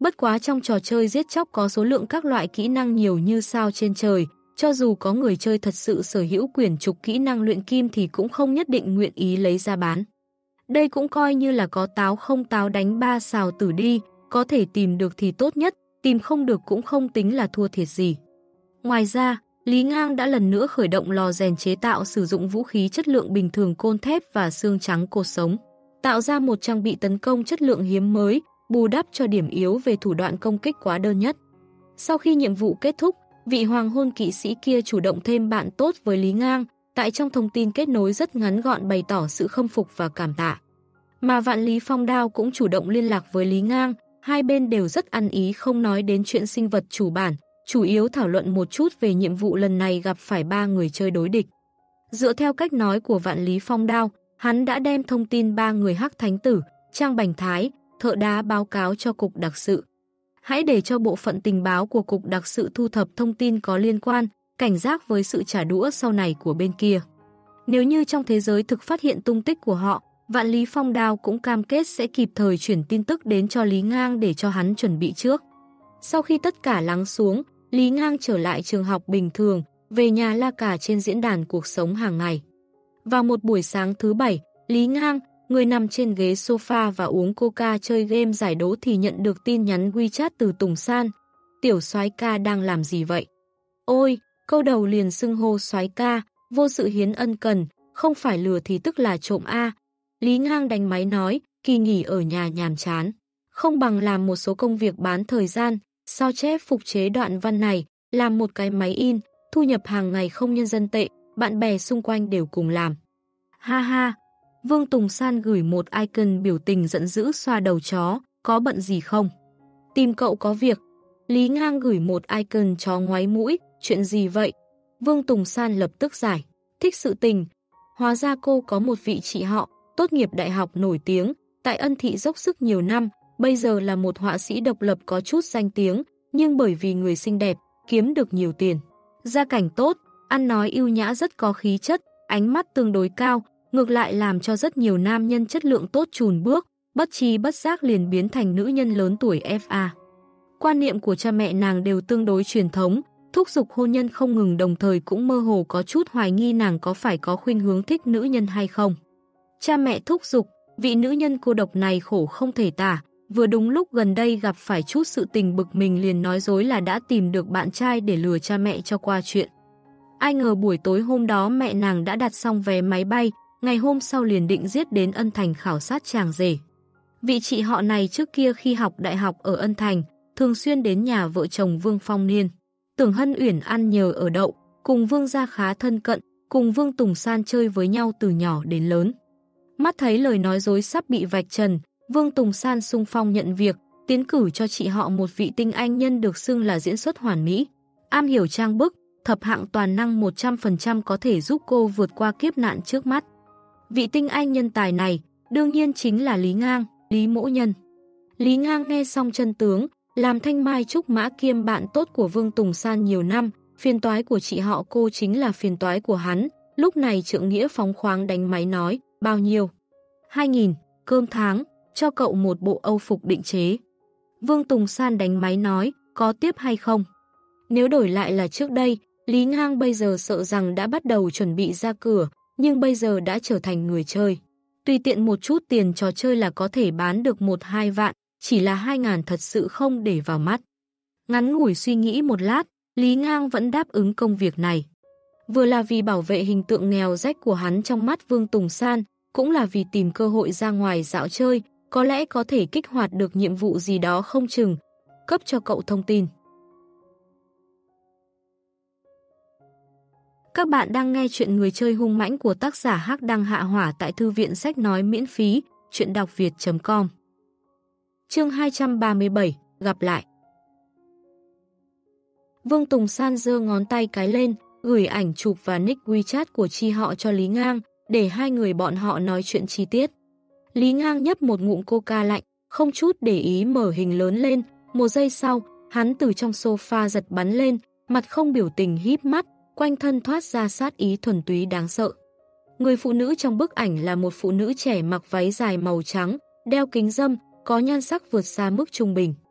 Bất quá trong trò chơi giết chóc có số lượng các loại kỹ năng nhiều như sao trên trời, cho dù có người chơi thật sự sở hữu quyển trục kỹ năng luyện kim thì cũng không nhất định nguyện ý lấy ra bán. Đây cũng coi như là có táo không táo đánh 3 xào tử đi, có thể tìm được thì tốt nhất, tìm không được cũng không tính là thua thiệt gì. Ngoài ra, Lý Ngang đã lần nữa khởi động lò rèn chế tạo sử dụng vũ khí chất lượng bình thường côn thép và xương trắng cột sống, tạo ra một trang bị tấn công chất lượng hiếm mới, bù đắp cho điểm yếu về thủ đoạn công kích quá đơn nhất. Sau khi nhiệm vụ kết thúc, vị hoàng hôn kỵ sĩ kia chủ động thêm bạn tốt với Lý Ngang, tại trong thông tin kết nối rất ngắn gọn bày tỏ sự khâm phục và cảm tạ. Mà Vạn Lý Phong Đao cũng chủ động liên lạc với Lý Ngang, hai bên đều rất ăn ý không nói đến chuyện sinh vật chủ bản, chủ yếu thảo luận một chút về nhiệm vụ lần này gặp phải 3 người chơi đối địch. Dựa theo cách nói của Vạn Lý Phong Đao, hắn đã đem thông tin 3 người Hắc Thánh Tử, Trang Bành Thái, Thợ Đá báo cáo cho Cục Đặc sự. Hãy để cho bộ phận tình báo của Cục Đặc sự thu thập thông tin có liên quan, cảnh giác với sự trả đũa sau này của bên kia. Nếu như trong thế giới thực phát hiện tung tích của họ, Vạn Lý Phong Đao cũng cam kết sẽ kịp thời chuyển tin tức đến cho Lý Ngang để cho hắn chuẩn bị trước. Sau khi tất cả lắng xuống, Lý Ngang trở lại trường học bình thường, về nhà la cà trên diễn đàn cuộc sống hàng ngày. Vào một buổi sáng thứ Bảy, Lý Ngang, người nằm trên ghế sofa và uống coca chơi game giải đố thì nhận được tin nhắn WeChat từ Tùng San. Tiểu soái ca đang làm gì vậy? Ôi, câu đầu liền xưng hô soái ca, vô sự hiến ân cần, không phải lừa thì tức là trộm a. Lý Ngang đánh máy nói, kỳ nghỉ ở nhà nhàm chán, không bằng làm một số công việc bán thời gian, sao chép phục chế đoạn văn này, làm một cái máy in, thu nhập hàng ngày không nhân dân tệ, bạn bè xung quanh đều cùng làm. Ha ha, Vương Tùng San gửi một icon biểu tình giận dữ xoa đầu chó, có bận gì không? Tìm cậu có việc. Lý Ngang gửi một icon chó ngoáy mũi, chuyện gì vậy? Vương Tùng San lập tức giải, thích sự tình. Hóa ra cô có một vị chị họ, tốt nghiệp đại học nổi tiếng, tại Ân Thị dốc sức nhiều năm, bây giờ là một họa sĩ độc lập có chút danh tiếng, nhưng bởi vì người xinh đẹp, kiếm được nhiều tiền. Gia cảnh tốt, ăn nói ưu nhã rất có khí chất, ánh mắt tương đối cao, ngược lại làm cho rất nhiều nam nhân chất lượng tốt chùn bước, bất tri bất giác liền biến thành nữ nhân lớn tuổi FA. Quan niệm của cha mẹ nàng đều tương đối truyền thống, thúc giục hôn nhân không ngừng đồng thời cũng mơ hồ có chút hoài nghi nàng có phải có khuynh hướng thích nữ nhân hay không. Cha mẹ thúc giục, vị nữ nhân cô độc này khổ không thể tả, vừa đúng lúc gần đây gặp phải chút sự tình bực mình liền nói dối là đã tìm được bạn trai để lừa cha mẹ cho qua chuyện. Ai ngờ buổi tối hôm đó mẹ nàng đã đặt xong vé máy bay, ngày hôm sau liền định giết đến Ân Thành khảo sát chàng rể. Vị chị họ này trước kia khi học đại học ở Ân Thành, thường xuyên đến nhà vợ chồng Vương Phong Niên. Tưởng Hân Uyển ăn nhờ ở đậu, cùng Vương gia khá thân cận, cùng Vương Tùng San chơi với nhau từ nhỏ đến lớn. Mắt thấy lời nói dối sắp bị vạch trần, Vương Tùng San xung phong nhận việc, tiến cử cho chị họ một vị tinh anh nhân được xưng là diễn xuất hoàn mỹ. Am hiểu trang bức, thập hạng toàn năng 100% có thể giúp cô vượt qua kiếp nạn trước mắt. Vị tinh anh nhân tài này, đương nhiên chính là Lý Ngang, Lý Mỗ Nhân. Lý Ngang nghe xong chân tướng, làm thanh mai trúc mã kiêm bạn tốt của Vương Tùng San nhiều năm, phiền toái của chị họ cô chính là phiền toái của hắn. Lúc này Trượng Nghĩa phóng khoáng đánh máy nói, bao nhiêu? 2.000, cơm tháng, cho cậu một bộ Âu phục định chế. Vương Tùng San đánh máy nói, có tiếp hay không? Nếu đổi lại là trước đây, Lý Ngang bây giờ sợ rằng đã bắt đầu chuẩn bị ra cửa, nhưng bây giờ đã trở thành người chơi. Tùy tiện một chút tiền trò chơi là có thể bán được 1-2 vạn, chỉ là 2.000 thật sự không để vào mắt. Ngắn ngủi suy nghĩ một lát, Lý Ngang vẫn đáp ứng công việc này. Vừa là vì bảo vệ hình tượng nghèo rách của hắn trong mắt Vương Tùng San, cũng là vì tìm cơ hội ra ngoài dạo chơi, có lẽ có thể kích hoạt được nhiệm vụ gì đó không chừng, cấp cho cậu thông tin. Các bạn đang nghe chuyện Người chơi hung mãnh của tác giả Hắc Đăng Hạ Hỏa tại thư viện sách nói miễn phí, chuyện đọc việt.com. Chương 237, gặp lại. Vương Tùng San giơ ngón tay cái lên, gửi ảnh chụp và nick WeChat của chi họ cho Lý Ngang, để hai người bọn họ nói chuyện chi tiết. Lý Ngang nhấp một ngụm coca lạnh, không chút để ý mở hình lớn lên, một giây sau, hắn từ trong sofa giật bắn lên, mặt không biểu tình híp mắt, quanh thân thoát ra sát ý thuần túy đáng sợ. Người phụ nữ trong bức ảnh là một phụ nữ trẻ mặc váy dài màu trắng, đeo kính râm, có nhan sắc vượt xa mức trung bình.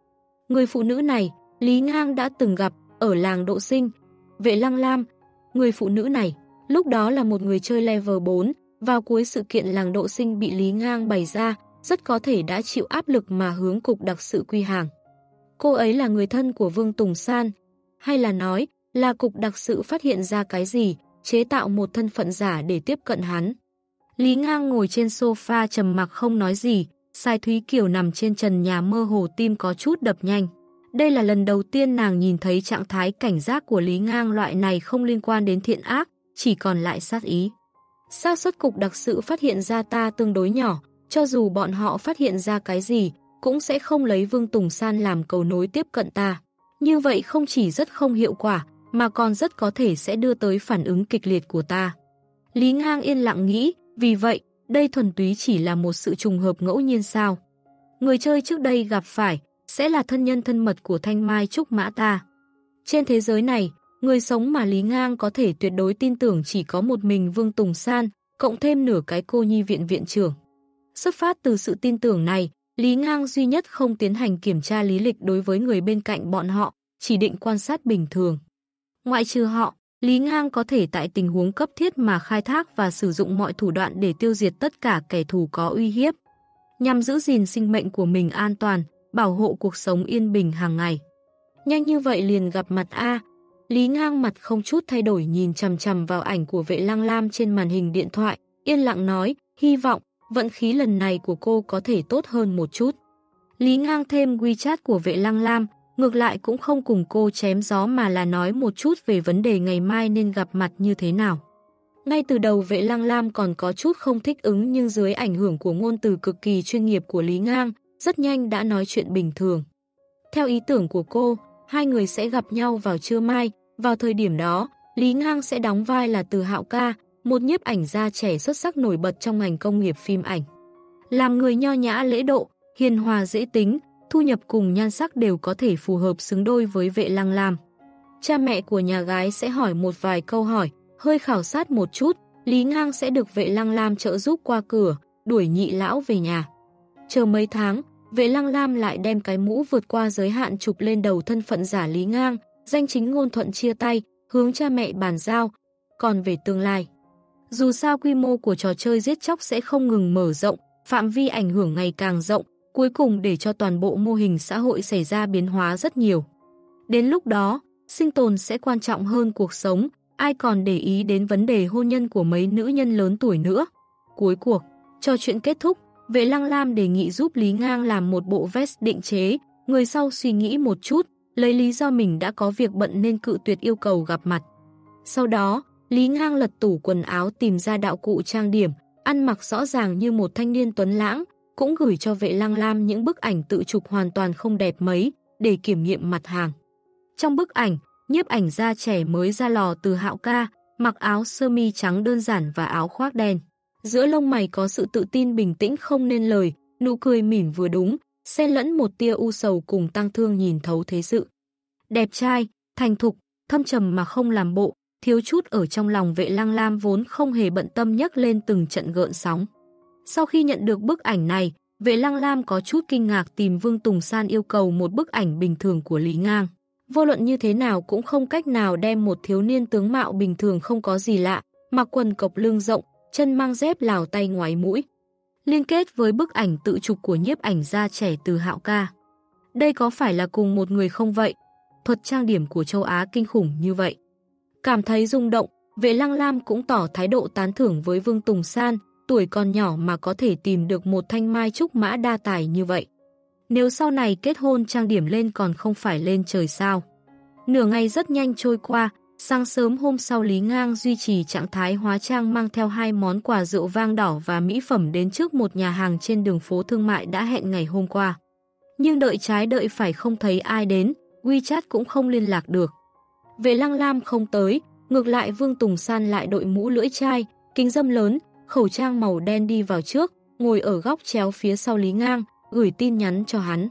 Người phụ nữ này, Lý Ngang đã từng gặp ở làng Độ Sinh. Vệ Lăng Lam, người phụ nữ này, lúc đó là một người chơi level 4, vào cuối sự kiện làng Độ Sinh bị Lý Ngang bày ra, rất có thể đã chịu áp lực mà hướng cục đặc sự quy hàng. Cô ấy là người thân của Vương Tùng San, hay là nói là cục đặc sự phát hiện ra cái gì, chế tạo một thân phận giả để tiếp cận hắn. Lý Ngang ngồi trên sofa trầm mặc không nói gì, Sai Thúy Kiều nằm trên trần nhà mơ hồ tim có chút đập nhanh. Đây là lần đầu tiên nàng nhìn thấy trạng thái cảnh giác của Lý Ngang, loại này không liên quan đến thiện ác, chỉ còn lại sát ý. Xác suất cục đặc sự phát hiện ra ta tương đối nhỏ, cho dù bọn họ phát hiện ra cái gì, cũng sẽ không lấy Vương Tùng San làm cầu nối tiếp cận ta. Như vậy không chỉ rất không hiệu quả, mà còn rất có thể sẽ đưa tới phản ứng kịch liệt của ta. Lý Ngang yên lặng nghĩ, vì vậy, đây thuần túy chỉ là một sự trùng hợp ngẫu nhiên sao. Người chơi trước đây gặp phải, sẽ là thân nhân thân mật của Thanh Mai Trúc Mã ta. Trên thế giới này, người sống mà Lý Ngang có thể tuyệt đối tin tưởng chỉ có một mình Vương Tùng San, cộng thêm nửa cái cô nhi viện viện trưởng. Xuất phát từ sự tin tưởng này, Lý Ngang duy nhất không tiến hành kiểm tra lý lịch đối với người bên cạnh bọn họ, chỉ định quan sát bình thường. Ngoại trừ họ, Lý Ngang có thể tại tình huống cấp thiết mà khai thác và sử dụng mọi thủ đoạn để tiêu diệt tất cả kẻ thù có uy hiếp, nhằm giữ gìn sinh mệnh của mình an toàn, bảo hộ cuộc sống yên bình hàng ngày. Nhanh như vậy liền gặp mặt a. Lý Ngang mặt không chút thay đổi nhìn chằm chằm vào ảnh của Vệ Lăng Lam trên màn hình điện thoại, yên lặng nói, hy vọng vận khí lần này của cô có thể tốt hơn một chút. Lý Ngang thêm WeChat của Vệ Lăng Lam, ngược lại cũng không cùng cô chém gió mà là nói một chút về vấn đề ngày mai nên gặp mặt như thế nào. Ngay từ đầu Vệ Lăng Lam còn có chút không thích ứng, nhưng dưới ảnh hưởng của ngôn từ cực kỳ chuyên nghiệp của Lý Ngang, rất nhanh đã nói chuyện bình thường. Theo ý tưởng của cô, hai người sẽ gặp nhau vào trưa mai, vào thời điểm đó, Lý Ngang sẽ đóng vai là Từ Hạo Ca, một nhiếp ảnh gia trẻ xuất sắc nổi bật trong ngành công nghiệp phim ảnh. Làm người nho nhã lễ độ, hiền hòa dễ tính, thu nhập cùng nhan sắc đều có thể phù hợp xứng đôi với Vệ Lăng Lam. Cha mẹ của nhà gái sẽ hỏi một vài câu hỏi, hơi khảo sát một chút, Lý Ngang sẽ được Vệ Lăng Lam trợ giúp qua cửa, đuổi nhị lão về nhà. Chờ mấy tháng, Vệ Lăng Lam lại đem cái mũ vượt qua giới hạn chụp lên đầu thân phận giả Lý Ngang, danh chính ngôn thuận chia tay, hướng cha mẹ bàn giao. Còn về tương lai, dù sao quy mô của trò chơi giết chóc sẽ không ngừng mở rộng, phạm vi ảnh hưởng ngày càng rộng, cuối cùng để cho toàn bộ mô hình xã hội xảy ra biến hóa rất nhiều. Đến lúc đó, sinh tồn sẽ quan trọng hơn cuộc sống, ai còn để ý đến vấn đề hôn nhân của mấy nữ nhân lớn tuổi nữa. Cuối cuộc, trò chuyện kết thúc, Vệ Lăng Lam đề nghị giúp Lý Ngang làm một bộ vest định chế, người sau suy nghĩ một chút, lấy lý do mình đã có việc bận nên cự tuyệt yêu cầu gặp mặt. Sau đó, Lý Ngang lật tủ quần áo tìm ra đạo cụ trang điểm, ăn mặc rõ ràng như một thanh niên tuấn lãng, cũng gửi cho Vệ Lăng Lam những bức ảnh tự chụp hoàn toàn không đẹp mấy, để kiểm nghiệm mặt hàng. Trong bức ảnh, nhiếp ảnh gia trẻ mới ra lò Từ Hạo Ca, mặc áo sơ mi trắng đơn giản và áo khoác đen. Giữa lông mày có sự tự tin bình tĩnh không nên lời, nụ cười mỉm vừa đúng, xen lẫn một tia u sầu cùng tang thương nhìn thấu thế sự. Đẹp trai, thành thục, thâm trầm mà không làm bộ, thiếu chút ở trong lòng Vệ Lăng Lam vốn không hề bận tâm nhấc lên từng trận gợn sóng. Sau khi nhận được bức ảnh này, Vệ Lăng Lam có chút kinh ngạc tìm Vương Tùng San yêu cầu một bức ảnh bình thường của Lý Ngang. Vô luận như thế nào cũng không cách nào đem một thiếu niên tướng mạo bình thường không có gì lạ, mặc quần cộc lưng rộng, chân mang dép lào tay ngoái mũi, liên kết với bức ảnh tự chụp của nhiếp ảnh gia trẻ Từ Hạo Ca. Đây có phải là cùng một người không vậy? Thuật trang điểm của châu Á kinh khủng như vậy. Cảm thấy rung động, Vệ Lăng Lam cũng tỏ thái độ tán thưởng với Vương Tùng San, tuổi còn nhỏ mà có thể tìm được một thanh mai trúc mã đa tài như vậy. Nếu sau này kết hôn trang điểm lên còn không phải lên trời sao. Nửa ngày rất nhanh trôi qua, sáng sớm hôm sau Lý Ngang duy trì trạng thái hóa trang mang theo 2 món quà rượu vang đỏ và mỹ phẩm đến trước một nhà hàng trên đường phố thương mại đã hẹn ngày hôm qua. Nhưng đợi trái đợi phải không thấy ai đến, WeChat cũng không liên lạc được. Vệ Lăng Lam không tới, ngược lại Vương Tùng San lại đội mũ lưỡi chai, kính râm lớn, khẩu trang màu đen đi vào trước, ngồi ở góc chéo phía sau Lý Ngang, gửi tin nhắn cho hắn.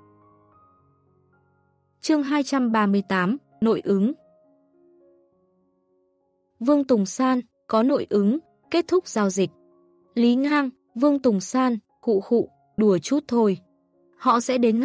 Chương 238, nội ứng. Vương Tùng San, có nội ứng, kết thúc giao dịch. Lý Ngang, Vương Tùng San, khụ khụ, đùa chút thôi. Họ sẽ đến ngay,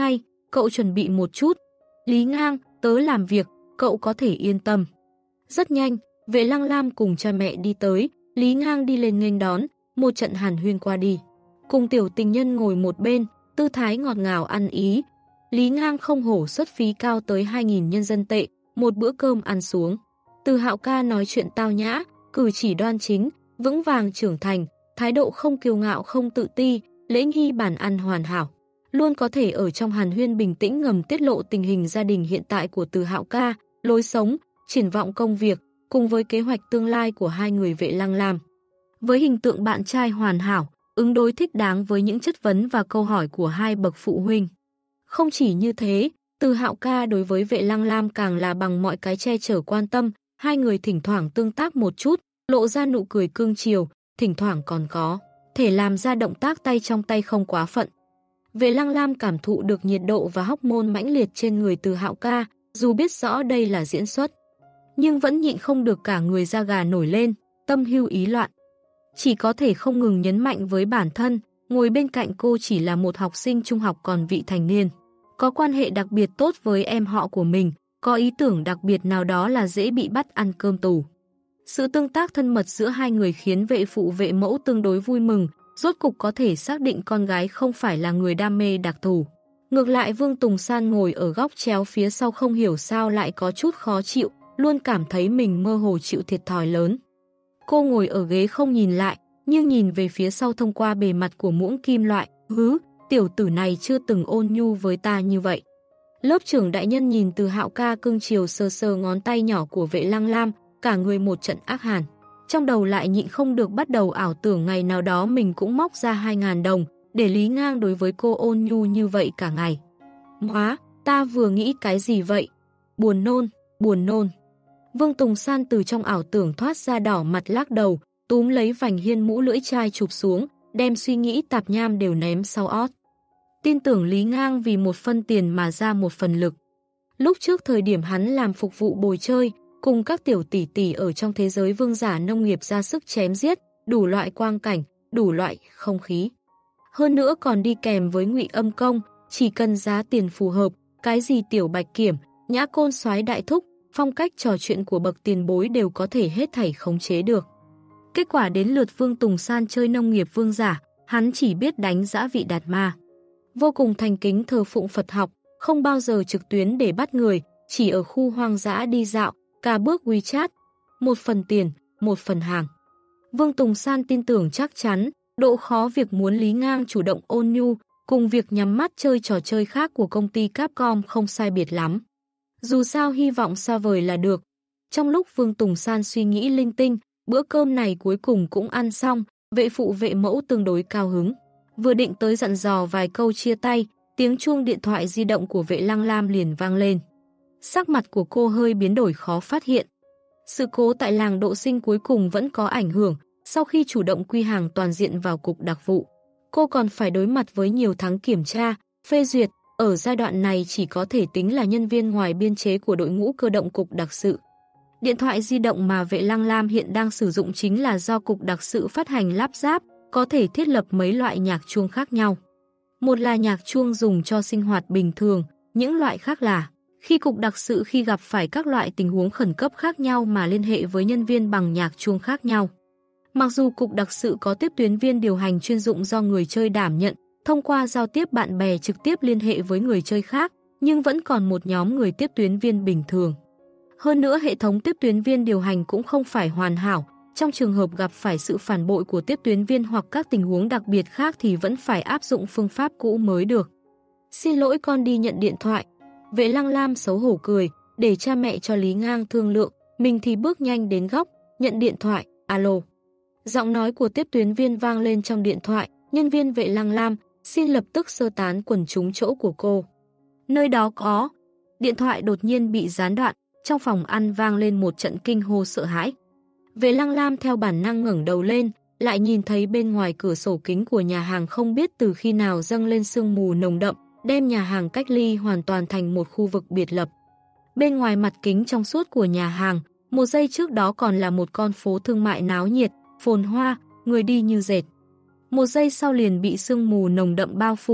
cậu chuẩn bị một chút. Lý Ngang, tớ làm việc, cậu có thể yên tâm. Rất nhanh, Vệ Lăng Lam cùng cha mẹ đi tới, Lý Ngang đi lên nghênh đón, một trận hàn huyên qua đi. Cùng tiểu tình nhân ngồi một bên, tư thái ngọt ngào ăn ý. Lý Ngang không hổ xuất phí cao tới 2.000 nhân dân tệ, một bữa cơm ăn xuống. Từ Hạo ca nói chuyện tao nhã, cử chỉ đoan chính, vững vàng trưởng thành, thái độ không kiêu ngạo không tự ti, lễ nghi bàn ăn hoàn hảo. Luôn có thể ở trong hàn huyên bình tĩnh ngầm tiết lộ tình hình gia đình hiện tại của Từ Hạo ca, lối sống, triển vọng công việc, cùng với kế hoạch tương lai của hai người Vệ Lăng Lam. Với hình tượng bạn trai hoàn hảo, ứng đối thích đáng với những chất vấn và câu hỏi của hai bậc phụ huynh. Không chỉ như thế, Từ Hạo ca đối với Vệ Lăng Lam càng là bằng mọi cái che chở quan tâm, hai người thỉnh thoảng tương tác một chút, lộ ra nụ cười cương chiều, thỉnh thoảng còn có thể làm ra động tác tay trong tay không quá phận. Vệ Lăng Lam cảm thụ được nhiệt độ và hormone mãnh liệt trên người Từ Hạo ca, dù biết rõ đây là diễn xuất, nhưng vẫn nhịn không được cả người da gà nổi lên, tâm hưu ý loạn. Chỉ có thể không ngừng nhấn mạnh với bản thân, ngồi bên cạnh cô chỉ là một học sinh trung học còn vị thành niên. Có quan hệ đặc biệt tốt với em họ của mình, có ý tưởng đặc biệt nào đó là dễ bị bắt ăn cơm tù. Sự tương tác thân mật giữa hai người khiến vệ phụ vệ mẫu tương đối vui mừng, rốt cục có thể xác định con gái không phải là người đam mê đặc thù. Ngược lại Vương Tùng San ngồi ở góc chéo phía sau không hiểu sao lại có chút khó chịu, luôn cảm thấy mình mơ hồ chịu thiệt thòi lớn. Cô ngồi ở ghế không nhìn lại, nhưng nhìn về phía sau thông qua bề mặt của muỗng kim loại, tiểu tử này chưa từng ôn nhu với ta như vậy. Lớp trưởng đại nhân nhìn Từ Hạo ca cưng chiều sờ sờ ngón tay nhỏ của Vệ Lăng Lam, cả người một trận ác hàn. Trong đầu lại nhịn không được bắt đầu ảo tưởng ngày nào đó mình cũng móc ra 2.000 đồng, để Lý Ngang đối với cô ôn nhu như vậy cả ngày. Hóa, ta vừa nghĩ cái gì vậy? Buồn nôn, buồn nôn. Vương Tùng San từ trong ảo tưởng thoát ra đỏ mặt lắc đầu, túm lấy vành hiên mũ lưỡi chai chụp xuống, đem suy nghĩ tạp nham đều ném sau ót. Tin tưởng Lý Ngang vì một phân tiền mà ra một phần lực. Lúc trước thời điểm hắn làm phục vụ bồi chơi, cùng các tiểu tỷ tỷ ở trong thế giới vương giả nông nghiệp ra sức chém giết, đủ loại quang cảnh, đủ loại không khí. Hơn nữa còn đi kèm với ngụy âm công, chỉ cần giá tiền phù hợp, cái gì tiểu bạch kiểm, nhã côn soái đại thúc, phong cách trò chuyện của bậc tiền bối đều có thể hết thảy khống chế được. Kết quả đến lượt Vương Tùng San chơi nông nghiệp vương giả, hắn chỉ biết đánh dã vị đạt ma. Vô cùng thành kính thờ phụng Phật học, không bao giờ trực tuyến để bắt người, chỉ ở khu hoang dã đi dạo, cả bước WeChat, một phần tiền, một phần hàng. Vương Tùng San tin tưởng chắc chắn, độ khó việc muốn Lý Ngang chủ động ôn nhu, cùng việc nhắm mắt chơi trò chơi khác của công ty Capcom không sai biệt lắm. Dù sao hy vọng xa vời là được. Trong lúc Vương Tùng San suy nghĩ linh tinh, bữa cơm này cuối cùng cũng ăn xong, vệ phụ vệ mẫu tương đối cao hứng. Vừa định tới dặn dò vài câu chia tay, tiếng chuông điện thoại di động của Vệ Lăng Lam liền vang lên. Sắc mặt của cô hơi biến đổi khó phát hiện. Sự cố tại làng Độ Sinh cuối cùng vẫn có ảnh hưởng, sau khi chủ động quy hàng toàn diện vào cục đặc vụ. Cô còn phải đối mặt với nhiều tháng kiểm tra, phê duyệt, ở giai đoạn này chỉ có thể tính là nhân viên ngoài biên chế của đội ngũ cơ động cục đặc sự. Điện thoại di động mà Vệ Lăng Lam hiện đang sử dụng chính là do cục đặc sự phát hành lắp ráp, có thể thiết lập mấy loại nhạc chuông khác nhau. Một là nhạc chuông dùng cho sinh hoạt bình thường, những loại khác là khi cục đặc sự khi gặp phải các loại tình huống khẩn cấp khác nhau mà liên hệ với nhân viên bằng nhạc chuông khác nhau. Mặc dù cục đặc sự có tiếp tuyến viên điều hành chuyên dụng do người chơi đảm nhận, thông qua giao tiếp bạn bè trực tiếp liên hệ với người chơi khác, nhưng vẫn còn một nhóm người tiếp tuyến viên bình thường. Hơn nữa hệ thống tiếp tuyến viên điều hành cũng không phải hoàn hảo, trong trường hợp gặp phải sự phản bội của tiếp tuyến viên hoặc các tình huống đặc biệt khác thì vẫn phải áp dụng phương pháp cũ mới được. Xin lỗi con đi nhận điện thoại. Vệ Lăng Lam xấu hổ cười, để cha mẹ cho Lý Ngang thương lượng, mình thì bước nhanh đến góc, nhận điện thoại, alo. Giọng nói của tiếp tuyến viên vang lên trong điện thoại, nhân viên Vệ Lăng Lam, xin lập tức sơ tán quần chúng chỗ của cô. Nơi đó có. Điện thoại đột nhiên bị gián đoạn, trong phòng ăn vang lên một trận kinh hô sợ hãi. Vệ Lăng Lam theo bản năng ngẩng đầu lên, lại nhìn thấy bên ngoài cửa sổ kính của nhà hàng không biết từ khi nào dâng lên sương mù nồng đậm, đem nhà hàng cách ly hoàn toàn thành một khu vực biệt lập. Bên ngoài mặt kính trong suốt của nhà hàng, một giây trước đó còn là một con phố thương mại náo nhiệt, phồn hoa, người đi như dệt. Một giây sau liền bị sương mù nồng đậm bao phủ,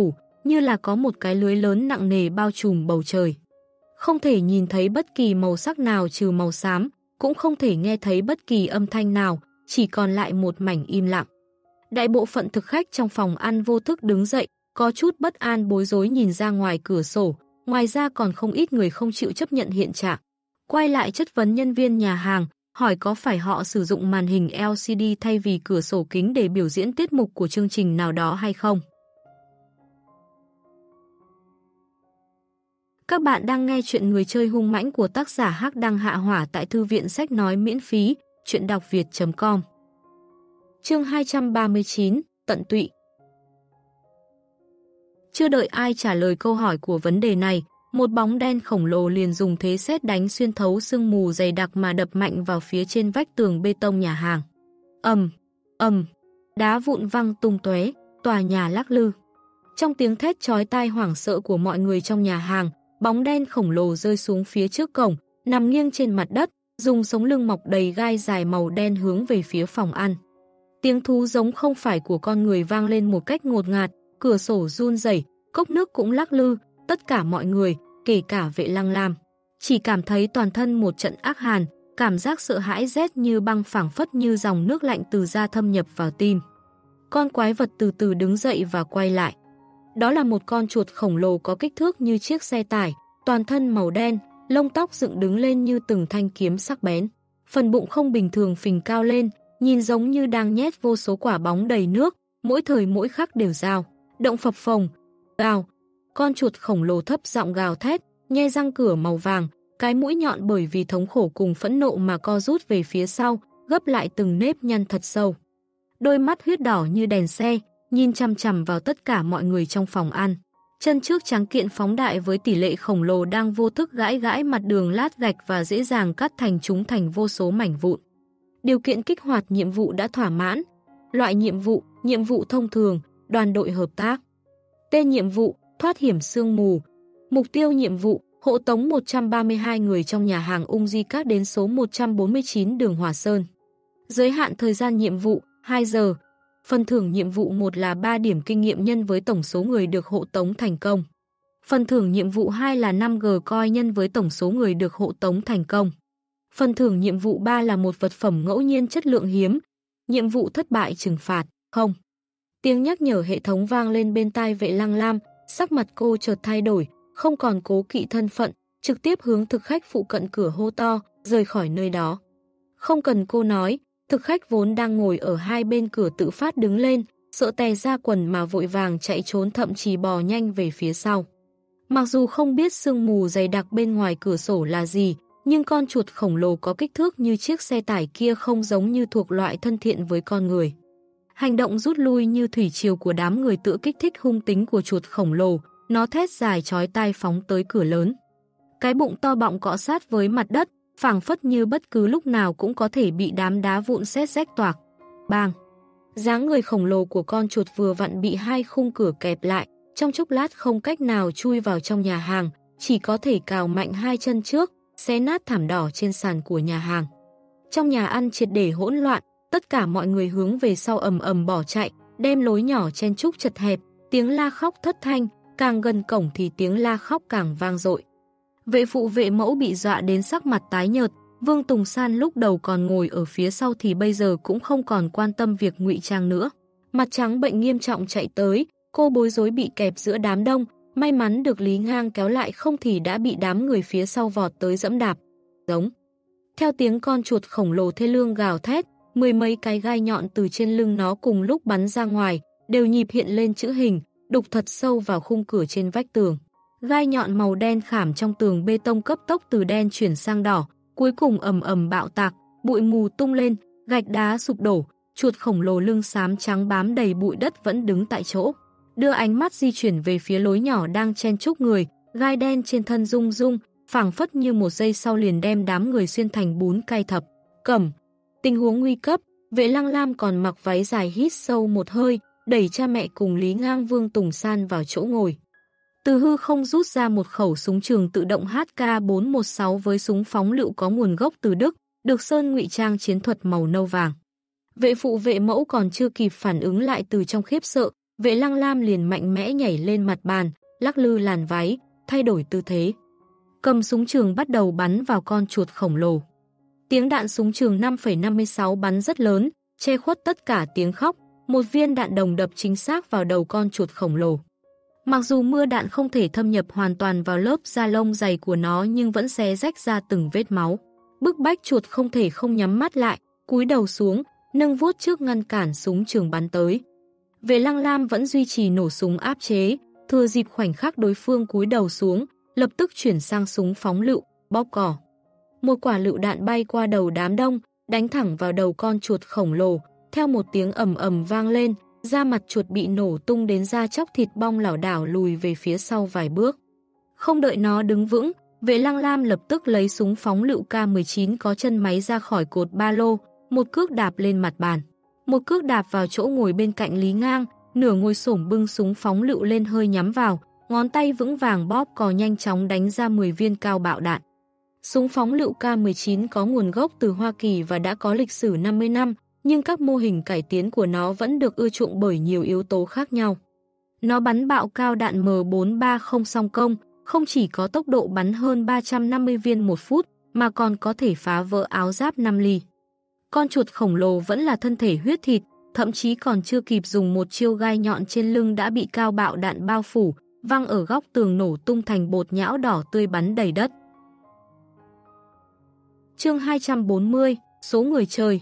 như là có một cái lưới lớn nặng nề bao trùm bầu trời. Không thể nhìn thấy bất kỳ màu sắc nào trừ màu xám, cũng không thể nghe thấy bất kỳ âm thanh nào, chỉ còn lại một mảnh im lặng. Đại bộ phận thực khách trong phòng ăn vô thức đứng dậy, có chút bất an bối rối nhìn ra ngoài cửa sổ, ngoài ra còn không ít người không chịu chấp nhận hiện trạng. Quay lại chất vấn nhân viên nhà hàng, hỏi có phải họ sử dụng màn hình LCD thay vì cửa sổ kính để biểu diễn tiết mục của chương trình nào đó hay không. Các bạn đang nghe chuyện Người chơi hung mãnh của tác giả Hắc Đăng Hạ Hỏa tại thư viện sách nói miễn phí, chuyện đọc việt.com. Chương 239, Tận tụy. Chưa đợi ai trả lời câu hỏi của vấn đề này, một bóng đen khổng lồ liền dùng thế sét đánh xuyên thấu sương mù dày đặc mà đập mạnh vào phía trên vách tường bê tông nhà hàng. Ầm, đá vụn văng tung tóe, tòa nhà lắc lư. Trong tiếng thét chói tai hoảng sợ của mọi người trong nhà hàng, bóng đen khổng lồ rơi xuống phía trước cổng, nằm nghiêng trên mặt đất, dùng sống lưng mọc đầy gai dài màu đen hướng về phía phòng ăn. Tiếng thú giống không phải của con người vang lên một cách ngột ngạt, cửa sổ run rẩy, cốc nước cũng lắc lư, tất cả mọi người, kể cả Vệ Lăng Lam, chỉ cảm thấy toàn thân một trận ác hàn, cảm giác sợ hãi rét như băng phảng phất như dòng nước lạnh từ da thâm nhập vào tim. Con quái vật từ từ đứng dậy và quay lại. Đó là một con chuột khổng lồ có kích thước như chiếc xe tải, toàn thân màu đen, lông tóc dựng đứng lên như từng thanh kiếm sắc bén. Phần bụng không bình thường phình cao lên, nhìn giống như đang nhét vô số quả bóng đầy nước, mỗi thời mỗi khắc đều dao động phập phồng. Gào. Con chuột khổng lồ thấp giọng gào thét, nhe răng cửa màu vàng, cái mũi nhọn bởi vì thống khổ cùng phẫn nộ mà co rút về phía sau, gấp lại từng nếp nhăn thật sâu. Đôi mắt huyết đỏ như đèn xe, nhìn chằm chằm vào tất cả mọi người trong phòng ăn. Chân trước trắng kiện phóng đại với tỷ lệ khổng lồ đang vô thức gãi gãi mặt đường lát gạch và dễ dàng cắt thành chúng thành vô số mảnh vụn. Điều kiện kích hoạt nhiệm vụ đã thỏa mãn. Loại nhiệm vụ thông thường, đoàn đội hợp tác. Tên nhiệm vụ, thoát hiểm sương mù. Mục tiêu nhiệm vụ, hộ tống 132 người trong nhà hàng Ung Di Các đến số 149 đường Hòa Sơn. Giới hạn thời gian nhiệm vụ, 2 giờ. Phần thưởng nhiệm vụ 1 là 3 điểm kinh nghiệm nhân với tổng số người được hộ tống thành công. Phần thưởng nhiệm vụ 2 là 5G coin nhân với tổng số người được hộ tống thành công. Phần thưởng nhiệm vụ 3 là một vật phẩm ngẫu nhiên chất lượng hiếm. Nhiệm vụ thất bại trừng phạt, không. Tiếng nhắc nhở hệ thống vang lên bên tai Vệ Lăng Lam, sắc mặt cô chợt thay đổi, không còn cố kỵ thân phận, trực tiếp hướng thực khách phụ cận cửa hô to, rời khỏi nơi đó. Không cần cô nói, thực khách vốn đang ngồi ở hai bên cửa tự phát đứng lên, sợ tè ra quần mà vội vàng chạy trốn, thậm chí bò nhanh về phía sau. Mặc dù không biết sương mù dày đặc bên ngoài cửa sổ là gì, nhưng con chuột khổng lồ có kích thước như chiếc xe tải kia không giống như thuộc loại thân thiện với con người. Hành động rút lui như thủy triều của đám người tự kích thích hung tính của chuột khổng lồ, nó thét dài chói tai phóng tới cửa lớn. Cái bụng to bọng cọ sát với mặt đất, phảng phất như bất cứ lúc nào cũng có thể bị đám đá vụn sét rách toạc. Bang! Dáng người khổng lồ của con chuột vừa vặn bị hai khung cửa kẹp lại, trong chốc lát không cách nào chui vào trong nhà hàng, chỉ có thể cào mạnh hai chân trước, xé nát thảm đỏ trên sàn của nhà hàng. Trong nhà ăn triệt để hỗn loạn, tất cả mọi người hướng về sau ầm ầm bỏ chạy, đem lối nhỏ chen chúc chật hẹp, tiếng la khóc thất thanh, càng gần cổng thì tiếng la khóc càng vang dội. Vệ phụ vệ mẫu bị dọa đến sắc mặt tái nhợt, Vương Tùng San lúc đầu còn ngồi ở phía sau thì bây giờ cũng không còn quan tâm việc ngụy trang nữa. Mặt trắng bệnh nghiêm trọng chạy tới, cô bối rối bị kẹp giữa đám đông, may mắn được Lý Ngang kéo lại, không thì đã bị đám người phía sau vọt tới dẫm đạp. Giống. Theo tiếng con chuột khổng lồ thê lương gào thét, mười mấy cái gai nhọn từ trên lưng nó cùng lúc bắn ra ngoài, đều nhịp hiện lên chữ hình, đục thật sâu vào khung cửa trên vách tường. Gai nhọn màu đen khảm trong tường bê tông cấp tốc từ đen chuyển sang đỏ, cuối cùng ầm ầm bạo tạc, bụi mù tung lên, gạch đá sụp đổ, chuột khổng lồ lưng xám trắng bám đầy bụi đất vẫn đứng tại chỗ. Đưa ánh mắt di chuyển về phía lối nhỏ đang chen chúc người, gai đen trên thân rung rung, phảng phất như một giây sau liền đem đám người xuyên thành bún cay thập cẩm. Tình huống nguy cấp, Vệ Lăng Lam còn mặc váy dài hít sâu một hơi, đẩy cha mẹ cùng Lý Ngang Vương Tùng San vào chỗ ngồi. Từ hư không rút ra một khẩu súng trường tự động HK416 với súng phóng lựu có nguồn gốc từ Đức, được sơn ngụy trang chiến thuật màu nâu vàng. Vệ phụ vệ mẫu còn chưa kịp phản ứng lại từ trong khiếp sợ, Vệ Lăng Lam liền mạnh mẽ nhảy lên mặt bàn, lắc lư làn váy, thay đổi tư thế. Cầm súng trường bắt đầu bắn vào con chuột khổng lồ. Tiếng đạn súng trường 5,56 bắn rất lớn, che khuất tất cả tiếng khóc, một viên đạn đồng đập chính xác vào đầu con chuột khổng lồ. Mặc dù mưa đạn không thể thâm nhập hoàn toàn vào lớp da lông dày của nó nhưng vẫn xé rách ra từng vết máu. Bức bách chuột không thể không nhắm mắt lại, cúi đầu xuống, nâng vuốt trước ngăn cản súng trường bắn tới. Vệ Lăng Lam vẫn duy trì nổ súng áp chế, thừa dịp khoảnh khắc đối phương cúi đầu xuống, lập tức chuyển sang súng phóng lựu, bóp cò. Một quả lựu đạn bay qua đầu đám đông, đánh thẳng vào đầu con chuột khổng lồ, theo một tiếng ầm ầm vang lên, da mặt chuột bị nổ tung đến da chóc thịt bong lảo đảo lùi về phía sau vài bước. Không đợi nó đứng vững, Vệ Lăng Lam lập tức lấy súng phóng lựu K19 có chân máy ra khỏi cột ba lô, một cước đạp lên mặt bàn. Một cước đạp vào chỗ ngồi bên cạnh Lý Ngang, nửa ngồi xổm bưng súng phóng lựu lên hơi nhắm vào, ngón tay vững vàng bóp cò nhanh chóng đánh ra 10 viên cao bạo đạn. Súng phóng lựu K19 có nguồn gốc từ Hoa Kỳ và đã có lịch sử 50 năm, nhưng các mô hình cải tiến của nó vẫn được ưa chuộng bởi nhiều yếu tố khác nhau. Nó bắn bạo cao đạn M430 song công, không chỉ có tốc độ bắn hơn 350 viên một phút, mà còn có thể phá vỡ áo giáp 5 ly. Con chuột khổng lồ vẫn là thân thể huyết thịt, thậm chí còn chưa kịp dùng một chiêu gai nhọn trên lưng đã bị cao bạo đạn bao phủ, văng ở góc tường nổ tung thành bột nhão đỏ tươi bắn đầy đất. Chương 240, số người chơi.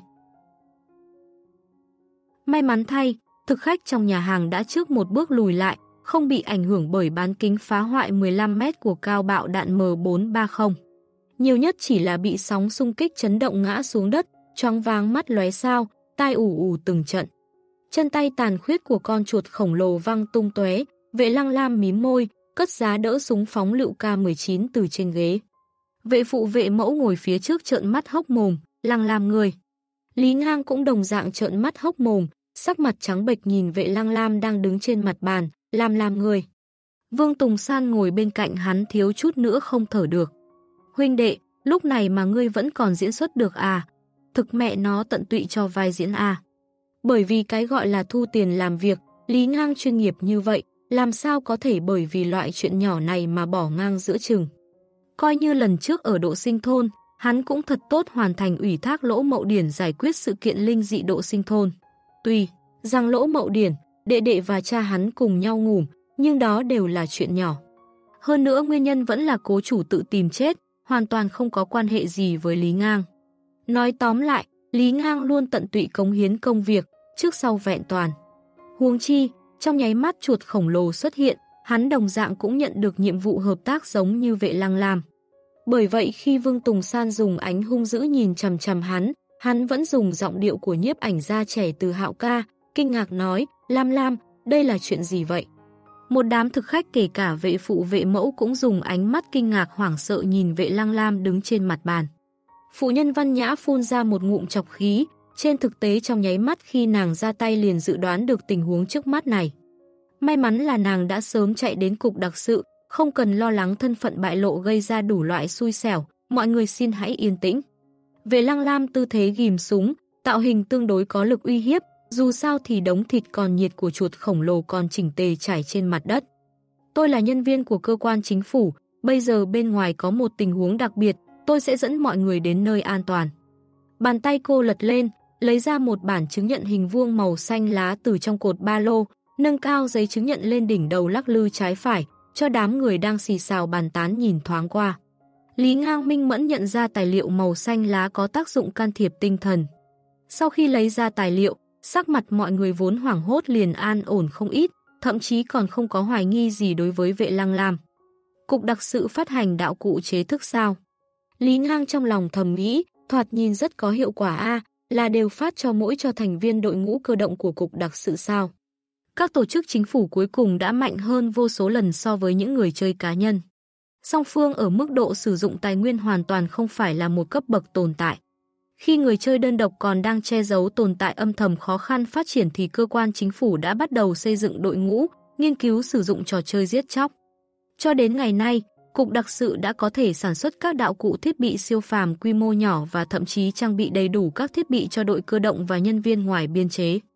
May mắn thay, thực khách trong nhà hàng đã trước một bước lùi lại, không bị ảnh hưởng bởi bán kính phá hoại 15 mét của cao bạo đạn M430. Nhiều nhất chỉ là bị sóng xung kích chấn động ngã xuống đất, choáng váng mắt lóe sao, tai ù ù từng trận. Chân tay tàn khuyết của con chuột khổng lồ văng tung tóe, Vệ Lăng Lam mím môi, cất giá đỡ súng phóng lựu K19 từ trên ghế. Vệ phụ vệ mẫu ngồi phía trước trợn mắt hốc mồm, Lăng Lam người. Lý Ngang cũng đồng dạng trợn mắt hốc mồm, sắc mặt trắng bệch nhìn Vệ Lăng Lam đang đứng trên mặt bàn, Lam người. Vương Tùng San ngồi bên cạnh hắn thiếu chút nữa không thở được. Huynh đệ, lúc này mà ngươi vẫn còn diễn xuất được à? Thực mẹ nó tận tụy cho vai diễn à? Bởi vì cái gọi là thu tiền làm việc, Lý Ngang chuyên nghiệp như vậy, làm sao có thể bởi vì loại chuyện nhỏ này mà bỏ ngang giữa chừng. Coi như lần trước ở Độ Sinh Thôn, hắn cũng thật tốt hoàn thành ủy thác Lỗ Mậu Điển giải quyết sự kiện linh dị Độ Sinh Thôn. Tuy rằng Lỗ Mậu Điển, đệ đệ và cha hắn cùng nhau ngủ, nhưng đó đều là chuyện nhỏ. Hơn nữa nguyên nhân vẫn là cố chủ tự tìm chết, hoàn toàn không có quan hệ gì với Lý Ngang. Nói tóm lại, Lý Ngang luôn tận tụy cống hiến công việc, trước sau vẹn toàn. Huống chi, trong nháy mắt chuột khổng lồ xuất hiện, hắn đồng dạng cũng nhận được nhiệm vụ hợp tác giống như Vệ Lăng Lam. Bởi vậy khi Vương Tùng San dùng ánh hung dữ nhìn chằm chằm hắn vẫn dùng giọng điệu của nhiếp ảnh gia trẻ từ Hạo ca, kinh ngạc nói, Lam, đây là chuyện gì vậy? Một đám thực khách kể cả vệ phụ vệ mẫu cũng dùng ánh mắt kinh ngạc hoảng sợ nhìn Vệ Lăng Lam đứng trên mặt bàn. Phụ nhân Văn Nhã phun ra một ngụm chọc khí, trên thực tế trong nháy mắt khi nàng ra tay liền dự đoán được tình huống trước mắt này. May mắn là nàng đã sớm chạy đến cục đặc sự, không cần lo lắng thân phận bại lộ gây ra đủ loại xui xẻo, mọi người xin hãy yên tĩnh. Vệ Lăng Lam tư thế ghim súng, tạo hình tương đối có lực uy hiếp, dù sao thì đống thịt còn nhiệt của chuột khổng lồ còn chỉnh tề trải trên mặt đất. Tôi là nhân viên của cơ quan chính phủ, bây giờ bên ngoài có một tình huống đặc biệt, tôi sẽ dẫn mọi người đến nơi an toàn. Bàn tay cô lật lên, lấy ra một bản chứng nhận hình vuông màu xanh lá từ trong cột ba lô, nâng cao giấy chứng nhận lên đỉnh đầu lắc lư trái phải, cho đám người đang xì xào bàn tán nhìn thoáng qua. Lý Ngang minh mẫn nhận ra tài liệu màu xanh lá có tác dụng can thiệp tinh thần. Sau khi lấy ra tài liệu, sắc mặt mọi người vốn hoảng hốt liền an ổn không ít, thậm chí còn không có hoài nghi gì đối với Vệ Lăng Lam. Cục đặc sự phát hành đạo cụ chế thức sao? Lý Ngang trong lòng thầm nghĩ, thoạt nhìn rất có hiệu quả là đều phát cho mỗi cho thành viên đội ngũ cơ động của cục đặc sự sao? Các tổ chức chính phủ cuối cùng đã mạnh hơn vô số lần so với những người chơi cá nhân. Song phương ở mức độ sử dụng tài nguyên hoàn toàn không phải là một cấp bậc tồn tại. Khi người chơi đơn độc còn đang che giấu tồn tại âm thầm khó khăn phát triển thì cơ quan chính phủ đã bắt đầu xây dựng đội ngũ, nghiên cứu sử dụng trò chơi giết chóc. Cho đến ngày nay, Cục đặc sự đã có thể sản xuất các đạo cụ thiết bị siêu phàm quy mô nhỏ và thậm chí trang bị đầy đủ các thiết bị cho đội cơ động và nhân viên ngoài biên chế.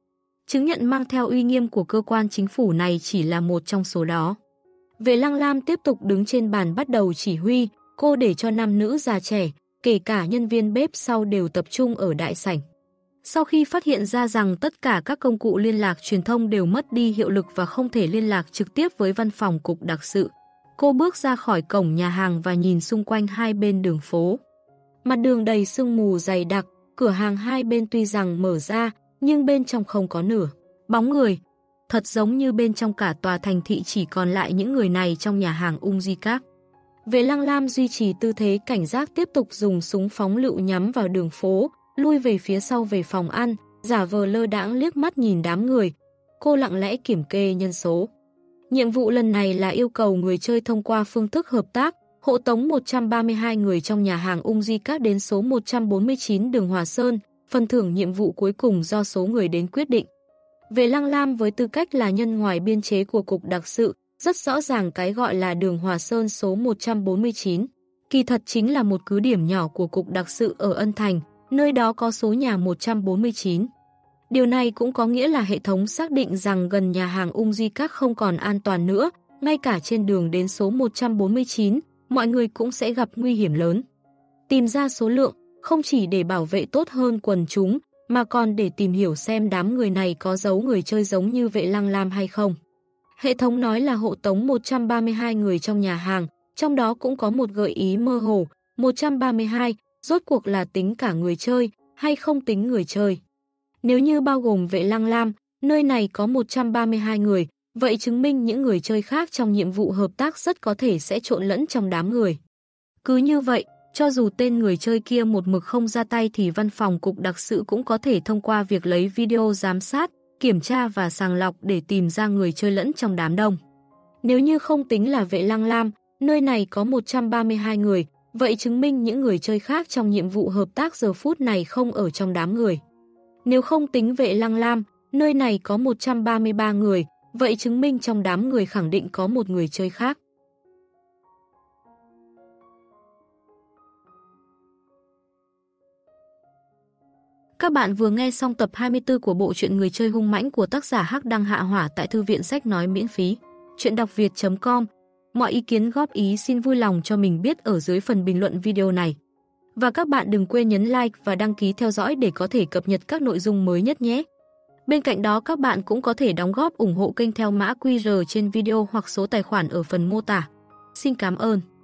Chứng nhận mang theo uy nghiêm của cơ quan chính phủ này chỉ là một trong số đó. Vệ Lăng Lam tiếp tục đứng trên bàn bắt đầu chỉ huy, cô để cho nam nữ già trẻ, kể cả nhân viên bếp sau đều tập trung ở đại sảnh. Sau khi phát hiện ra rằng tất cả các công cụ liên lạc truyền thông đều mất đi hiệu lực và không thể liên lạc trực tiếp với văn phòng cục đặc sự, cô bước ra khỏi cổng nhà hàng và nhìn xung quanh hai bên đường phố. Mặt đường đầy sương mù dày đặc, cửa hàng hai bên tuy rằng mở ra, nhưng bên trong không có nửa bóng người. Thật giống như bên trong cả tòa thành thị chỉ còn lại những người này trong nhà hàng Ung Di Các. Vệ Lăng Lam duy trì tư thế cảnh giác tiếp tục dùng súng phóng lựu nhắm vào đường phố, lui về phía sau về phòng ăn, giả vờ lơ đãng liếc mắt nhìn đám người. Cô lặng lẽ kiểm kê nhân số. Nhiệm vụ lần này là yêu cầu người chơi thông qua phương thức hợp tác, hộ tống 132 người trong nhà hàng Ung Di Các đến số 149 đường Hòa Sơn, phần thưởng nhiệm vụ cuối cùng do số người đến quyết định. Vệ Lăng Lam với tư cách là nhân ngoài biên chế của cục đặc sự, rất rõ ràng cái gọi là đường Hòa Sơn số 149. Kỳ thật chính là một cứ điểm nhỏ của cục đặc sự ở Ân Thành, nơi đó có số nhà 149. Điều này cũng có nghĩa là hệ thống xác định rằng gần nhà hàng Ung Di Các không còn an toàn nữa, ngay cả trên đường đến số 149, mọi người cũng sẽ gặp nguy hiểm lớn. Tìm ra số lượng, không chỉ để bảo vệ tốt hơn quần chúng, mà còn để tìm hiểu xem đám người này có giấu người chơi giống như Vệ Lăng Lam hay không. Hệ thống nói là hộ tống 132 người trong nhà hàng, trong đó cũng có một gợi ý mơ hồ, 132, rốt cuộc là tính cả người chơi hay không tính người chơi. Nếu như bao gồm Vệ Lăng Lam, nơi này có 132 người, vậy chứng minh những người chơi khác trong nhiệm vụ hợp tác rất có thể sẽ trộn lẫn trong đám người. Cứ như vậy, cho dù tên người chơi kia một mực không ra tay thì văn phòng cục đặc sự cũng có thể thông qua việc lấy video giám sát, kiểm tra và sàng lọc để tìm ra người chơi lẫn trong đám đông. Nếu như không tính là Vệ Lăng Lam, nơi này có 132 người, vậy chứng minh những người chơi khác trong nhiệm vụ hợp tác giờ phút này không ở trong đám người. Nếu không tính Vệ Lăng Lam, nơi này có 133 người, vậy chứng minh trong đám người khẳng định có một người chơi khác. Các bạn vừa nghe xong tập 24 của bộ truyện Người chơi hung mãnh của tác giả Hắc Đăng Hạ Hỏa tại thư viện sách nói miễn phí. Truyện đọc việt.com. Mọi ý kiến góp ý xin vui lòng cho mình biết ở dưới phần bình luận video này. Và các bạn đừng quên nhấn like và đăng ký theo dõi để có thể cập nhật các nội dung mới nhất nhé. Bên cạnh đó các bạn cũng có thể đóng góp ủng hộ kênh theo mã QR trên video hoặc số tài khoản ở phần mô tả. Xin cảm ơn.